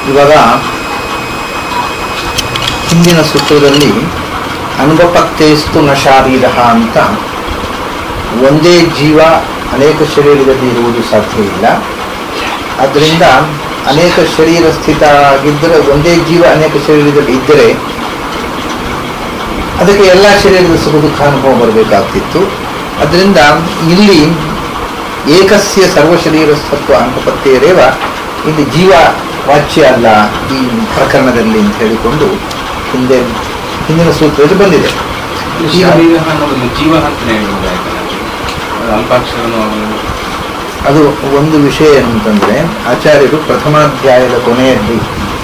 ಇವಾಗ ಹಿಂದಿನ ಸೂತ್ರದಲ್ಲಿ ಅನುಪಪತ್ತೇಸ್ತು ನ ಶಾರೀರ ಅಂತ ಒಂದೇ ಜೀವ ಅನೇಕ ಶರೀರದಲ್ಲಿ ಇರುವುದು ಸಾಧ್ಯ ಇಲ್ಲ. ಆದ್ದರಿಂದ ಅನೇಕ ಶರೀರ ಸ್ಥಿತ ಆಗಿದ್ದರೆ, ಒಂದೇ ಜೀವ ಅನೇಕ ಶರೀರದಲ್ಲಿ ಇದ್ದರೆ ಅದಕ್ಕೆ ಎಲ್ಲ ಶರೀರದ ಸುಖ ದುಃಖ ಅನುಭವ ಬರಬೇಕಾಗ್ತಿತ್ತು. ಅದರಿಂದ ಇಲ್ಲಿ ಏಕಸ್ಯ ಸರ್ವಶರೀರಸ್ಥತ್ವ ಅನುಪಪತ್ತೇರೇವ, ಇಲ್ಲಿ ಜೀವ ವಾಚ್ಯ ಅಲ್ಲ ಈ ಪ್ರಕರಣದಲ್ಲಿ ಅಂತ ಹೇಳಿಕೊಂಡು ಹಿಂದಿನ ಸೂತ್ರದಲ್ಲಿ ಬಂದಿದೆ. ಅದು ಒಂದು ವಿಷಯ ಏನಂತಂದ್ರೆ, ಆಚಾರ್ಯರು ಪ್ರಥಮಾಧ್ಯಾಯದ ಕೊನೆಯಲ್ಲಿ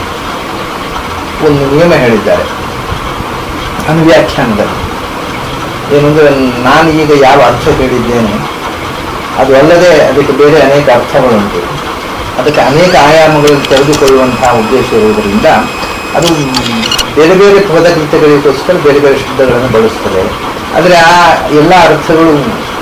ಒಂದು ನಿಯಮ ಹೇಳಿದ್ದಾರೆ ಅನುವ್ಯಾಖ್ಯಾನದಲ್ಲಿ. ಏನಂದ್ರೆ, ನಾನು ಈಗ ಯಾವ ಅರ್ಥ ಹೇಳಿದ್ದೇನೆ ಅದು ಅಲ್ಲದೆ ಅದಕ್ಕೆ ಬೇರೆ ಅನೇಕ ಅರ್ಥಗಳುಂಟು. ಅದಕ್ಕೆ ಅನೇಕ ಆಯಾಮಗಳನ್ನು ತೆಗೆದುಕೊಳ್ಳುವಂತಹ ಉದ್ದೇಶ ಇರುವುದರಿಂದ ಅದು ಬೇರೆ ಬೇರೆ ಪದಕೃತ್ಯಗಳಿಗೋಸ್ಕರ ಬೇರೆ ಬೇರೆ ಶಬ್ದಗಳನ್ನು ಬಳಸ್ತದೆ. ಆದರೆ ಆ ಎಲ್ಲ ಅರ್ಥಗಳು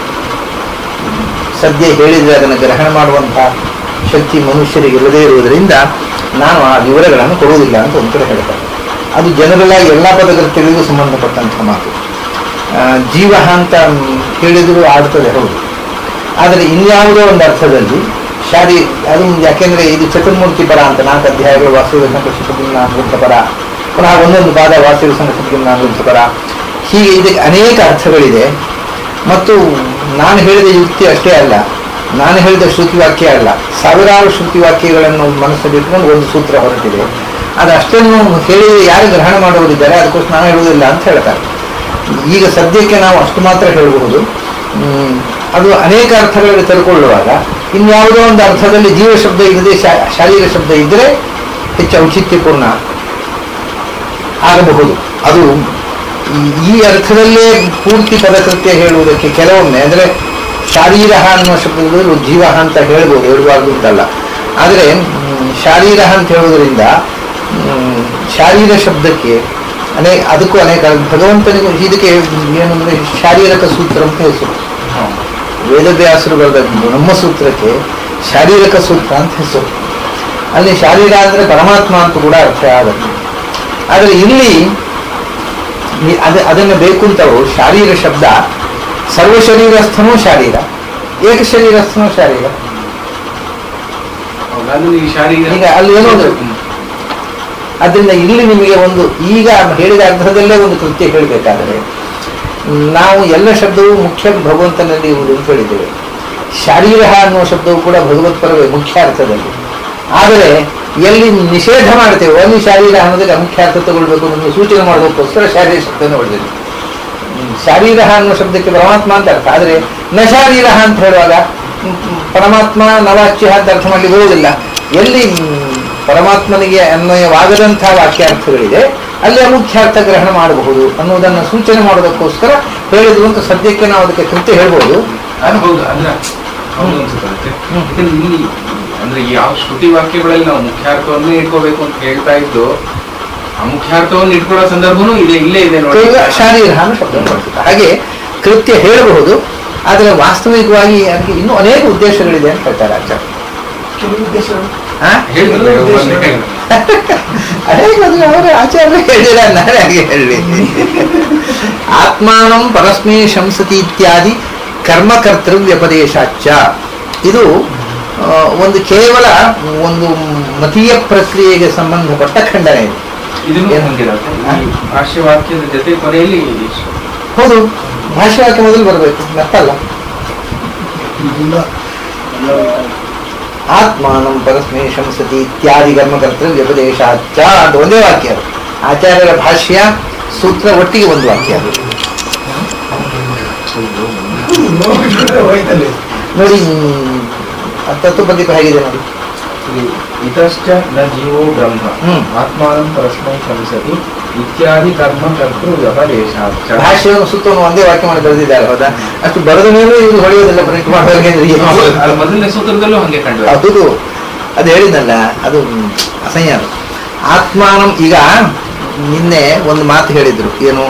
ಸದ್ಯ ಹೇಳಿದರೆ ಅದನ್ನು ಗ್ರಹಣ ಮಾಡುವಂತಹ ಶಕ್ತಿ ಮನುಷ್ಯರಿಗೆ ಇಲ್ಲದೇ ಇರುವುದರಿಂದ ನಾನು ಆ ವಿವರಗಳನ್ನು ಕೊಡುವುದಿಲ್ಲ ಅಂತ ಒಂದು ಕಡೆ ಹೇಳ್ತಾರೆ. ಅದು ಜನರಲಾಗಿ ಎಲ್ಲ ಪದಕೃತ್ಯಗಳಿಗೂ ಸಂಬಂಧಪಟ್ಟಂಥ ಮಾತು. ಜೀವ ಅಂತ ಹೇಳಿದರೂ ಆಡ್ತದೆ, ಹೌದು. ಆದರೆ ಇನ್ಯಾವುದೋ ಒಂದು ಅರ್ಥದಲ್ಲಿ ಅದು ಯಾಕೆಂದರೆ ಇದು ಚತುರ್ಮೂರ್ತಿ ಪರ ಅಂತ 4 ಅಧ್ಯಾಯಗಳು ವಾಸುದೇವ ಸಂಕೃತ ಪರ, ಪುನಃ ಒಂದೊಂದು ಪಾದ ವಾಸುದೇವ ಸಂಕೃತ ಪರ, ಹೀಗೆ ಇದಕ್ಕೆ ಅನೇಕ ಅರ್ಥಗಳಿದೆ. ಮತ್ತು ನಾನು ಹೇಳಿದ ಯುಕ್ತಿ ಅಷ್ಟೇ ಅಲ್ಲ, ನಾನು ಹೇಳಿದ ಶ್ರುತಿವಾಕ್ಯ ಅಲ್ಲ, ಸಾವಿರಾರು ಶ್ರುತಿವಾಕ್ಯಗಳನ್ನು ಮನಸ್ಸಲ್ಲಿ ಇಟ್ಕೊಂಡು ಒಂದು ಸೂತ್ರ ಹೊರಟಿದೆ. ಅದು ಅಷ್ಟನ್ನು ಹೇಳಿ ಯಾರು ಗ್ರಹಣ ಮಾಡುವುದಿದ್ದಾರೆ, ಅದಕ್ಕೋಸ್ಕರ ನಾನು ಹೇಳುವುದಿಲ್ಲ ಅಂತ ಹೇಳ್ತಾರೆ. ಈಗ ಸದ್ಯಕ್ಕೆ ನಾವು ಅಷ್ಟು ಮಾತ್ರ ಹೇಳಬಹುದು. ಅದು ಅನೇಕ ಅರ್ಥಗಳಲ್ಲಿ ತೆಗೆದುಕೊಳ್ಳುವಾಗ ಇನ್ಯಾವುದೋ ಒಂದು ಅರ್ಥದಲ್ಲಿ ಜೀವ ಶಬ್ದ ಇಲ್ಲದೆ ಶಾರೀರ ಶಬ್ದ ಇದ್ದರೆ ಹೆಚ್ಚು ಔಚಿತ್ಯಪೂರ್ಣ ಆಗಬಹುದು. ಅದು ಈ ಅರ್ಥದಲ್ಲೇ ಪೂರ್ತಿ ಪದಕೃತ್ಯ ಹೇಳುವುದಕ್ಕೆ ಕೆಲವೊಮ್ಮೆ, ಅಂದರೆ ಶಾರೀರ ಅನ್ನುವ ಶಬ್ದದಲ್ಲಿ ಜೀವ ಅಂತ ಹೇಳ್ಬೋದು, ಹೇಳಬಾರ್ದು ಅಂತಲ್ಲ. ಆದರೆ ಶಾರೀರ ಅಂತ ಹೇಳುವುದರಿಂದ ಶಾರೀರ ಶಬ್ದಕ್ಕೆ ಅದಕ್ಕೂ ಅನೇಕ ಭಗವಂತನಿಗೂ ಇದಕ್ಕೆ ಏನಂದರೆ ಶಾರೀರಕ ಸೂತ್ರ ಅಂತ ಹೆಸರು. ವೇದವ್ಯಾಸರು ಬರೆದ ಬ್ರಹ್ಮಸೂತ್ರಕ್ಕೆ ಶಾರೀರಕ ಸೂತ್ರ ಅಂತ ಹೆಸರು. ಅಲ್ಲಿ ಶಾರೀರ ಅಂದರೆ ಪರಮಾತ್ಮ ಅಂತ ಕೂಡ ಅರ್ಥ ಆಗುತ್ತೆ. ಆದರೆ ಇಲ್ಲಿ ಅದನ್ನು ಬೇಕು ಅಂತವರು ಶಾರೀರ ಶಬ್ದ ಸರ್ವಶರೀರಸ್ಥನೂ ಶಾರೀರ, ಏಕಶರೀರಸ್ಥನೂ ಶಾರೀರ. ಈಗ ಅಲ್ಲಿ ಏನೋ ಅದರಿಂದ ಇಲ್ಲಿ ನಿಮಗೆ ಒಂದು ಈಗ ಹೇಳಿದ ಅರ್ಥದಲ್ಲೇ ಒಂದು ಕೃತ್ಯ ಹೇಳಬೇಕಾದರೆ, ನಾವು ಎಲ್ಲ ಶಬ್ದವು ಮುಖ್ಯ ಭಗವಂತನಲ್ಲಿ ಇರುವುದು ಅಂತ ಹೇಳಿದ್ದೇವೆ. ಶಾರೀರ ಅನ್ನುವ ಶಬ್ದವು ಕೂಡ ಭಗವತ್ಪರವೇ ಮುಖ್ಯ ಅರ್ಥದಲ್ಲಿ. ಆದರೆ ಎಲ್ಲಿ ನಿಷೇಧ ಮಾಡ್ತೇವೆ, ಒಂದು ಶಾರೀರ ಅನ್ನೋದಕ್ಕೆ ಮುಖ್ಯ ಅರ್ಥ ತಗೊಳ್ಬೇಕು ಅನ್ನೋ ಸೂಚನೆ ಮಾಡೋದಕ್ಕೋಸ್ಕರ ಶಾರೀರ ಶಬ್ದವನ್ನು ಹೊಡೆದಿದೆ. ಶಾರೀರ ಅನ್ನುವ ಶಬ್ದಕ್ಕೆ ಪರಮಾತ್ಮ ಅಂತ ಅರ್ಥ. ಆದರೆ ನ ಶಾರೀರ ಅಂತ ಹೇಳುವಾಗ ಪರಮಾತ್ಮ ನವಾಚ್ಯ ಅಂತ ಅರ್ಥ ಮಾಡಲಿಕ್ಕೆ ಹೋಗುವುದಿಲ್ಲ. ಎಲ್ಲಿ ಪರಮಾತ್ಮನಿಗೆ ಅನ್ವಯವಾಗದಂತಹ ವಾಕ್ಯಾರ್ಥಗಳಿದೆ ಅಲ್ಲಿ ಮುಖ್ಯಾರ್ಥ ಗ್ರಹಣ ಮಾಡಬಹುದು ಅನ್ನೋದನ್ನು ಸೂಚನೆ ಮಾಡೋದಕ್ಕೋಸ್ಕರ ಹೇಳಿದ್ರು ಅಂತ ಸದ್ಯಕ್ಕೆ ನಾವು ಅದಕ್ಕೆ ಕೃತ್ಯ ಹೇಳ್ಬೋದು. ಅಂದ್ರೆ ಯಾವ ಶ್ರುತಿ ವಾಕ್ಯಗಳಲ್ಲಿ ನಾವು ಮುಖ್ಯಾರ್ಥವನ್ನೇ ಇಟ್ಕೋಬೇಕು ಅಂತ ಹೇಳ್ತಾ ಇದ್ದು, ಆ ಮುಖ್ಯಾರ್ಥವನ್ನು ಇಟ್ಕೊಳ್ಳೋ ಸಂದರ್ಭನೂ ಇಲ್ಲೇ ಇದೆ ನೋಡಿ. ಶಾರೀರ ಶಬ್ದ ಮಾಡ್ತಾರೆ. ಹಾಗೆ ಕೃತ್ಯ ಹೇಳಬಹುದು, ಆದರೆ ವಾಸ್ತವಿಕವಾಗಿ ಅದಕ್ಕೆ ಇನ್ನೂ ಅನೇಕ ಉದ್ದೇಶಗಳಿದೆ ಅಂತ ಹೇಳ್ತಾರೆ ಆಚಾರ್ಯ. ಕೆಲವು ಉದ್ದೇಶಗಳು ಆಚಾರ್ಯ ಹೇಳಿಲ್ಲ, ನಾನೇ ಹಾಗೆ ಹೇಳಿ. ಆತ್ಮಾನಂ ಪರಸ್ಮೈ ಶಂಸತಿ ಇತ್ಯಾದಿ ಕರ್ಮಕರ್ತೃವ್ಯಪದೇಶಾಚ. ಇದು ಒಂದು ಕೇವಲ ಒಂದು ಮತೀಯ ಪ್ರಕ್ರಿಯೆಗೆ ಸಂಬಂಧಪಟ್ಟ ಖಂಡನೆ. ಭಾಷ್ಯವಾಕ್ಯದ ಜೊತೆ ಕೊನೆಯಲ್ಲಿ ಹೌದು, ಭಾಷ್ಯವಾಕ್ಯ ಮೊದಲು ಬರಬೇಕು, ಮತ್ತಲ್ಲ. ಆತ್ಮಾನಂ ಪರಸ್ಮೈ ಶಂಸತಿ ಇತ್ಯಾದಿ ಕರ್ಮಕರ್ತೃವ್ಯಪದೇಶಾಚ ಅಂತ ಒಂದೇ ವಾಕ್ಯ. ಆಚಾರ್ಯರ ಭಾಷ್ಯ ಸೂತ್ರ ಒಟ್ಟಿಗೆ ಒಂದು ವಾಕ್ಯ. ನೋಡಿ ತತ್ವಪದೀಪ ಹೇಗಿದೆ ನೋಡಿ. ಇತಶ್ಚ ನ ಜೀವೋ ಬ್ರಹ್ಮ ಆತ್ಮಾನಂ ಪರಸ್ಮೈ ಶಂಸತಿ ಇತ್ಯಾದಿ ಕರ್ಮಕರ್ತೃವ್ಯಪದೇಶಾಚ. ಭಾಷ್ಯವನ್ನು ಸೂತ್ರವನ್ನು ಒಂದೇ ವಾಕ್ಯ ಮಾಡಿ ಬರೆದಿದ್ದಾರೆ. ಹೌದಾ? ಅಷ್ಟು ಬರೆದ ಮೇಲೆ ಇದು ಹೊಳೆಯೋದಿಲ್ಲ, ಪ್ರಿಂಟ್ ಮಾಡುವಾಗ ಮೊದಲನೇ ಸೂತ್ರದಲ್ಲೂ ಹಂಗೆ ಕಂಡು ಅದು ಅದು ಹೇಳಿದ್ನಲ್ಲ, ಅದು ಅಸಹ್ಯ. ಆತ್ಮಾನಂ ಈಗ ನಿನ್ನೆ ಒಂದು ಮಾತು ಹೇಳಿದ್ರು, ಏನು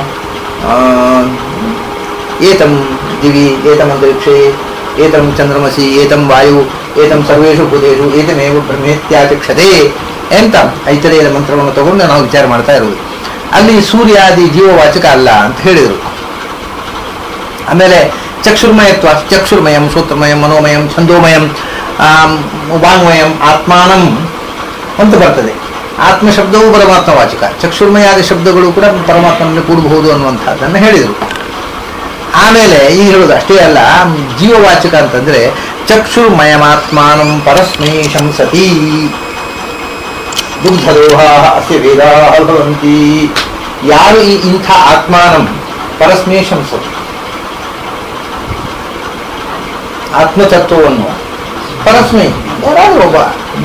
ಏತಂ ದಿವಿ ಏತಂ ಅಂತರಿಕ್ಷೇ ಏತಂ ಚಂದ್ರಮಸಿ ಏತಂ ವಾಯು ಏತಂ ಸರ್ವೇಷು ಭೂತೇಷು ಏತಮೇವ ಬ್ರಹ್ಮೇತ್ಯಾಚಕ್ಷತೆ ಎಂತ ಐತರೇಯರ ಮಂತ್ರವನ್ನು ತಗೊಂಡು ನಾವು ವಿಚಾರ ಮಾಡ್ತಾ ಇರೋದು. ಅಲ್ಲಿ ಸೂರ್ಯಾದಿ ಜೀವವಾಚಕ ಅಲ್ಲ ಅಂತ ಹೇಳಿದರು. ಆಮೇಲೆ ಚಕ್ಷುರ್ಮಯತ್ವ, ಚಕ್ಷುರ್ಮಯಂ, ಶ್ರೋತ್ರಮಯಂ, ಮನೋಮಯಂ, ಛಂದೋಮಯಂ, ವಾಂಗ್ಮಯಂ, ಆತ್ಮಾನಂ ಅಂತ ಬರ್ತದೆ. ಆತ್ಮ ಶಬ್ದವು ಪರಮಾತ್ಮ ವಾಚಕ, ಚಕ್ಷುರ್ಮಯಾದಿ ಶಬ್ದಗಳು ಕೂಡ ಪರಮಾತ್ಮನಲ್ಲಿ ಕೂಡಬಹುದು ಅನ್ನುವಂಥದ್ದನ್ನು ಹೇಳಿದರು. ಆಮೇಲೆ ಈಗ ಹೇಳೋದು ಅಷ್ಟೇ ಅಲ್ಲ, ಜೀವವಾಚಕ ಅಂತಂದ್ರೆ ಚಕ್ಷುರ್ಮಯಮಾತ್ಮಾನಂ ಪರಸ್ಮೈ ಶಂಸತಿ ದುಗ್ಧದೋಹಾ ಅಸ್ಯ ವೇದಾಃ ಭವಂತಿ. ಯಾರು ಈ ಇಂಥ ಆತ್ಮಾನಂ ಪರಸ್ಮೈ ಶಂಸತಿ, ಆತ್ಮತತ್ವವನ್ನು ಪರಸ್ಮೈ ಯಾರಾದರೂ ಒಬ್ಬ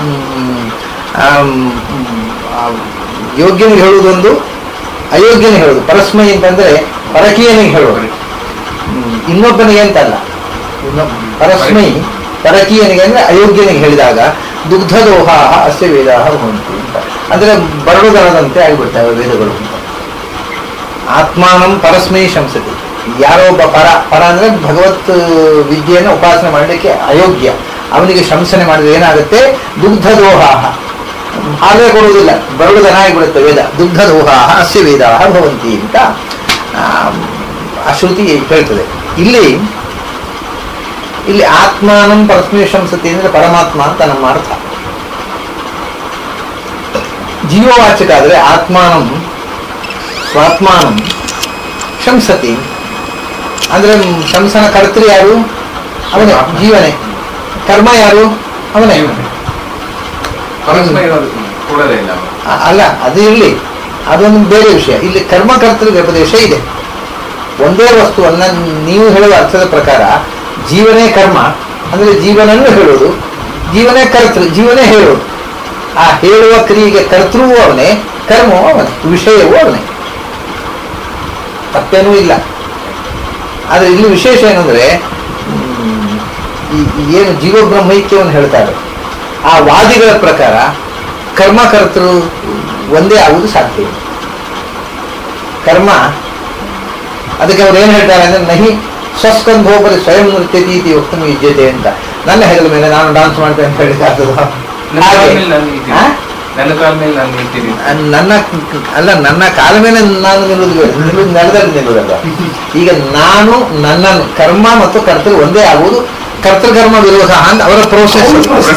ಯೋಗ್ಯನಿಗೆ ಹೇಳುವುದೊಂದು, ಅಯೋಗ್ಯನಿಗೆ ಹೇಳುವುದು. ಪರಸ್ಮೈ ಅಂತಂದ್ರೆ ಪರಕೀಯನಿಗೆ ಹೇಳುವುದು, ಇನ್ನೊಬ್ಬನಿಗೆ ಅಂತಲ್ಲ. ಪರಸ್ಮೈ ಪರಕೀಯನಿಗೆ ಅಂದ್ರೆ ಅಯೋಗ್ಯನಿಗೆ ಹೇಳಿದಾಗ ದುಗ್ಧದೋಹ ಅಸ್ಯ ವೇದಾಃ ಭವಂತಿ ಅಂತ, ಅಂದ್ರೆ ಬರಡುದನದಂತೆ ಆಗಿಬಿಡ್ತವೆ ವೇದಗಳು ಅಂತ. ಆತ್ಮಾನಂ ಪರಸ್ಮೈ ಶಂಸತಿ, ಯಾರೋ ಒಬ್ಬ ಪರ ಅಂದ್ರೆ ಭಗವತ್ ವಿದ್ಯೆಯನ್ನು ಉಪಾಸನೆ ಮಾಡಲಿಕ್ಕೆ ಅಯೋಗ್ಯ, ಅವನಿಗೆ ಶಂಸನೆ ಮಾಡಿದ್ರೆ ಏನಾಗುತ್ತೆ? ದುಗ್ಧದೋಹ, ಹಾಗೆ ಕೊಡುವುದಿಲ್ಲ, ಬರಡುದನ ಆಗಿಬಿಡುತ್ತೆ ವೇದ. ದುಗ್ಧದೋಹಾ ಅಸ್ಯ ವೇದಾಃ ಭವಂತಿ ಅಂತ ಆ ಶ್ರುತಿ ಹೇಳ್ತದೆ. ಇಲ್ಲಿ ಆತ್ಮಾನಂ ಪರಸ್ಮೈ ಶಂಸತಿ ಅಂದ್ರೆ ಪರಮಾತ್ಮ ಅಂತ ನಮ್ಮ ಅರ್ಥ. ಜೀವವಾಚಕ ಆದ್ರೆ ಆತ್ಮಾನಂ ಸ್ವಾತ್ಮಾನಂ ಶಂಸತಿ ಅಂದ್ರೆ ಶಂಸನ ಕರ್ತೃ ಯಾರು? ಅವನೇ, ಜೀವನೇ. ಕರ್ಮ ಯಾರು? ಅವನೇ. ಅಲ್ಲ, ಅದು ಇರಲಿ, ಅದೊಂದು ಬೇರೆ ವಿಷಯ. ಇಲ್ಲಿ ಕರ್ಮಕರ್ತೃ ವ್ಯಪದೇಶ ಇದೆ. ಒಂದೇ ವಸ್ತುವನ್ನ ನೀವು ಹೇಳುವ ಅರ್ಥದ ಪ್ರಕಾರ ಜೀವನೇ ಕರ್ಮ ಅಂದ್ರೆ ಜೀವನನ್ನು ಹೇಳುವುದು, ಜೀವನೇ ಕರ್ತೃ, ಜೀವನೇ ಹೇಳುವುದು. ಆ ಹೇಳುವ ಕ್ರಿಯೆಗೆ ಕರ್ತೃವೂ ಅವನೇ, ಕರ್ಮವೂ ಅವನೇ, ವಿಷಯವೂ ಅವನೇ, ತಪ್ಪೇನೂ ಇಲ್ಲ. ಆದರೆ ಇಲ್ಲಿ ವಿಶೇಷ ಏನಂದ್ರೆ ಏನು ಜೀವಬ್ರಹ್ಮೈಕ್ಯವನ್ನು ಹೇಳ್ತಾರೆ, ಆ ವಾದಿಗಳ ಪ್ರಕಾರ ಕರ್ಮಕರ್ತೃ ಒಂದೇ ಆಗುವುದು ಸಾಧ್ಯ ಇಲ್ಲ. ಕರ್ಮ, ಅದಕ್ಕೆ ಅವ್ರು ಏನು ಹೇಳ್ತಾರೆ ಅಂದ್ರೆ ನಹಿ ಸ್ವಸ್ಕಂಧೋಪರಿ ಸ್ವಯಂ ನೃತ್ಯತಿ ಇತಿ ವಕ್ತುಂ ಯುಜ್ಯತೆ ಅಂತ. ನನ್ನ ಹೆಗಲ ಮೇಲೆ ನಾನು ಡಾನ್ಸ್ ಮಾಡ್ತೇನೆ ಅಂತ ಹೇಳಿದ ನನ್ನ ಕಾಲ ಮೇಲೆ ನಾನು ನಿಲ್ಲುವುದು ನೆಲದಲ್ಲಿ ನಿಲ್ಲುವುದಲ್ಲ. ಈಗ ನಾನು ನನ್ನನ್ನು ಕರ್ಮ ಮತ್ತು ಕರ್ತೃ ಒಂದೇ ಆಗುವುದು. ಕರ್ತೃಕರ್ಮ ವಿರೋಧ ಅಂತ ಅವರ ಪ್ರೋಸೆಸ್.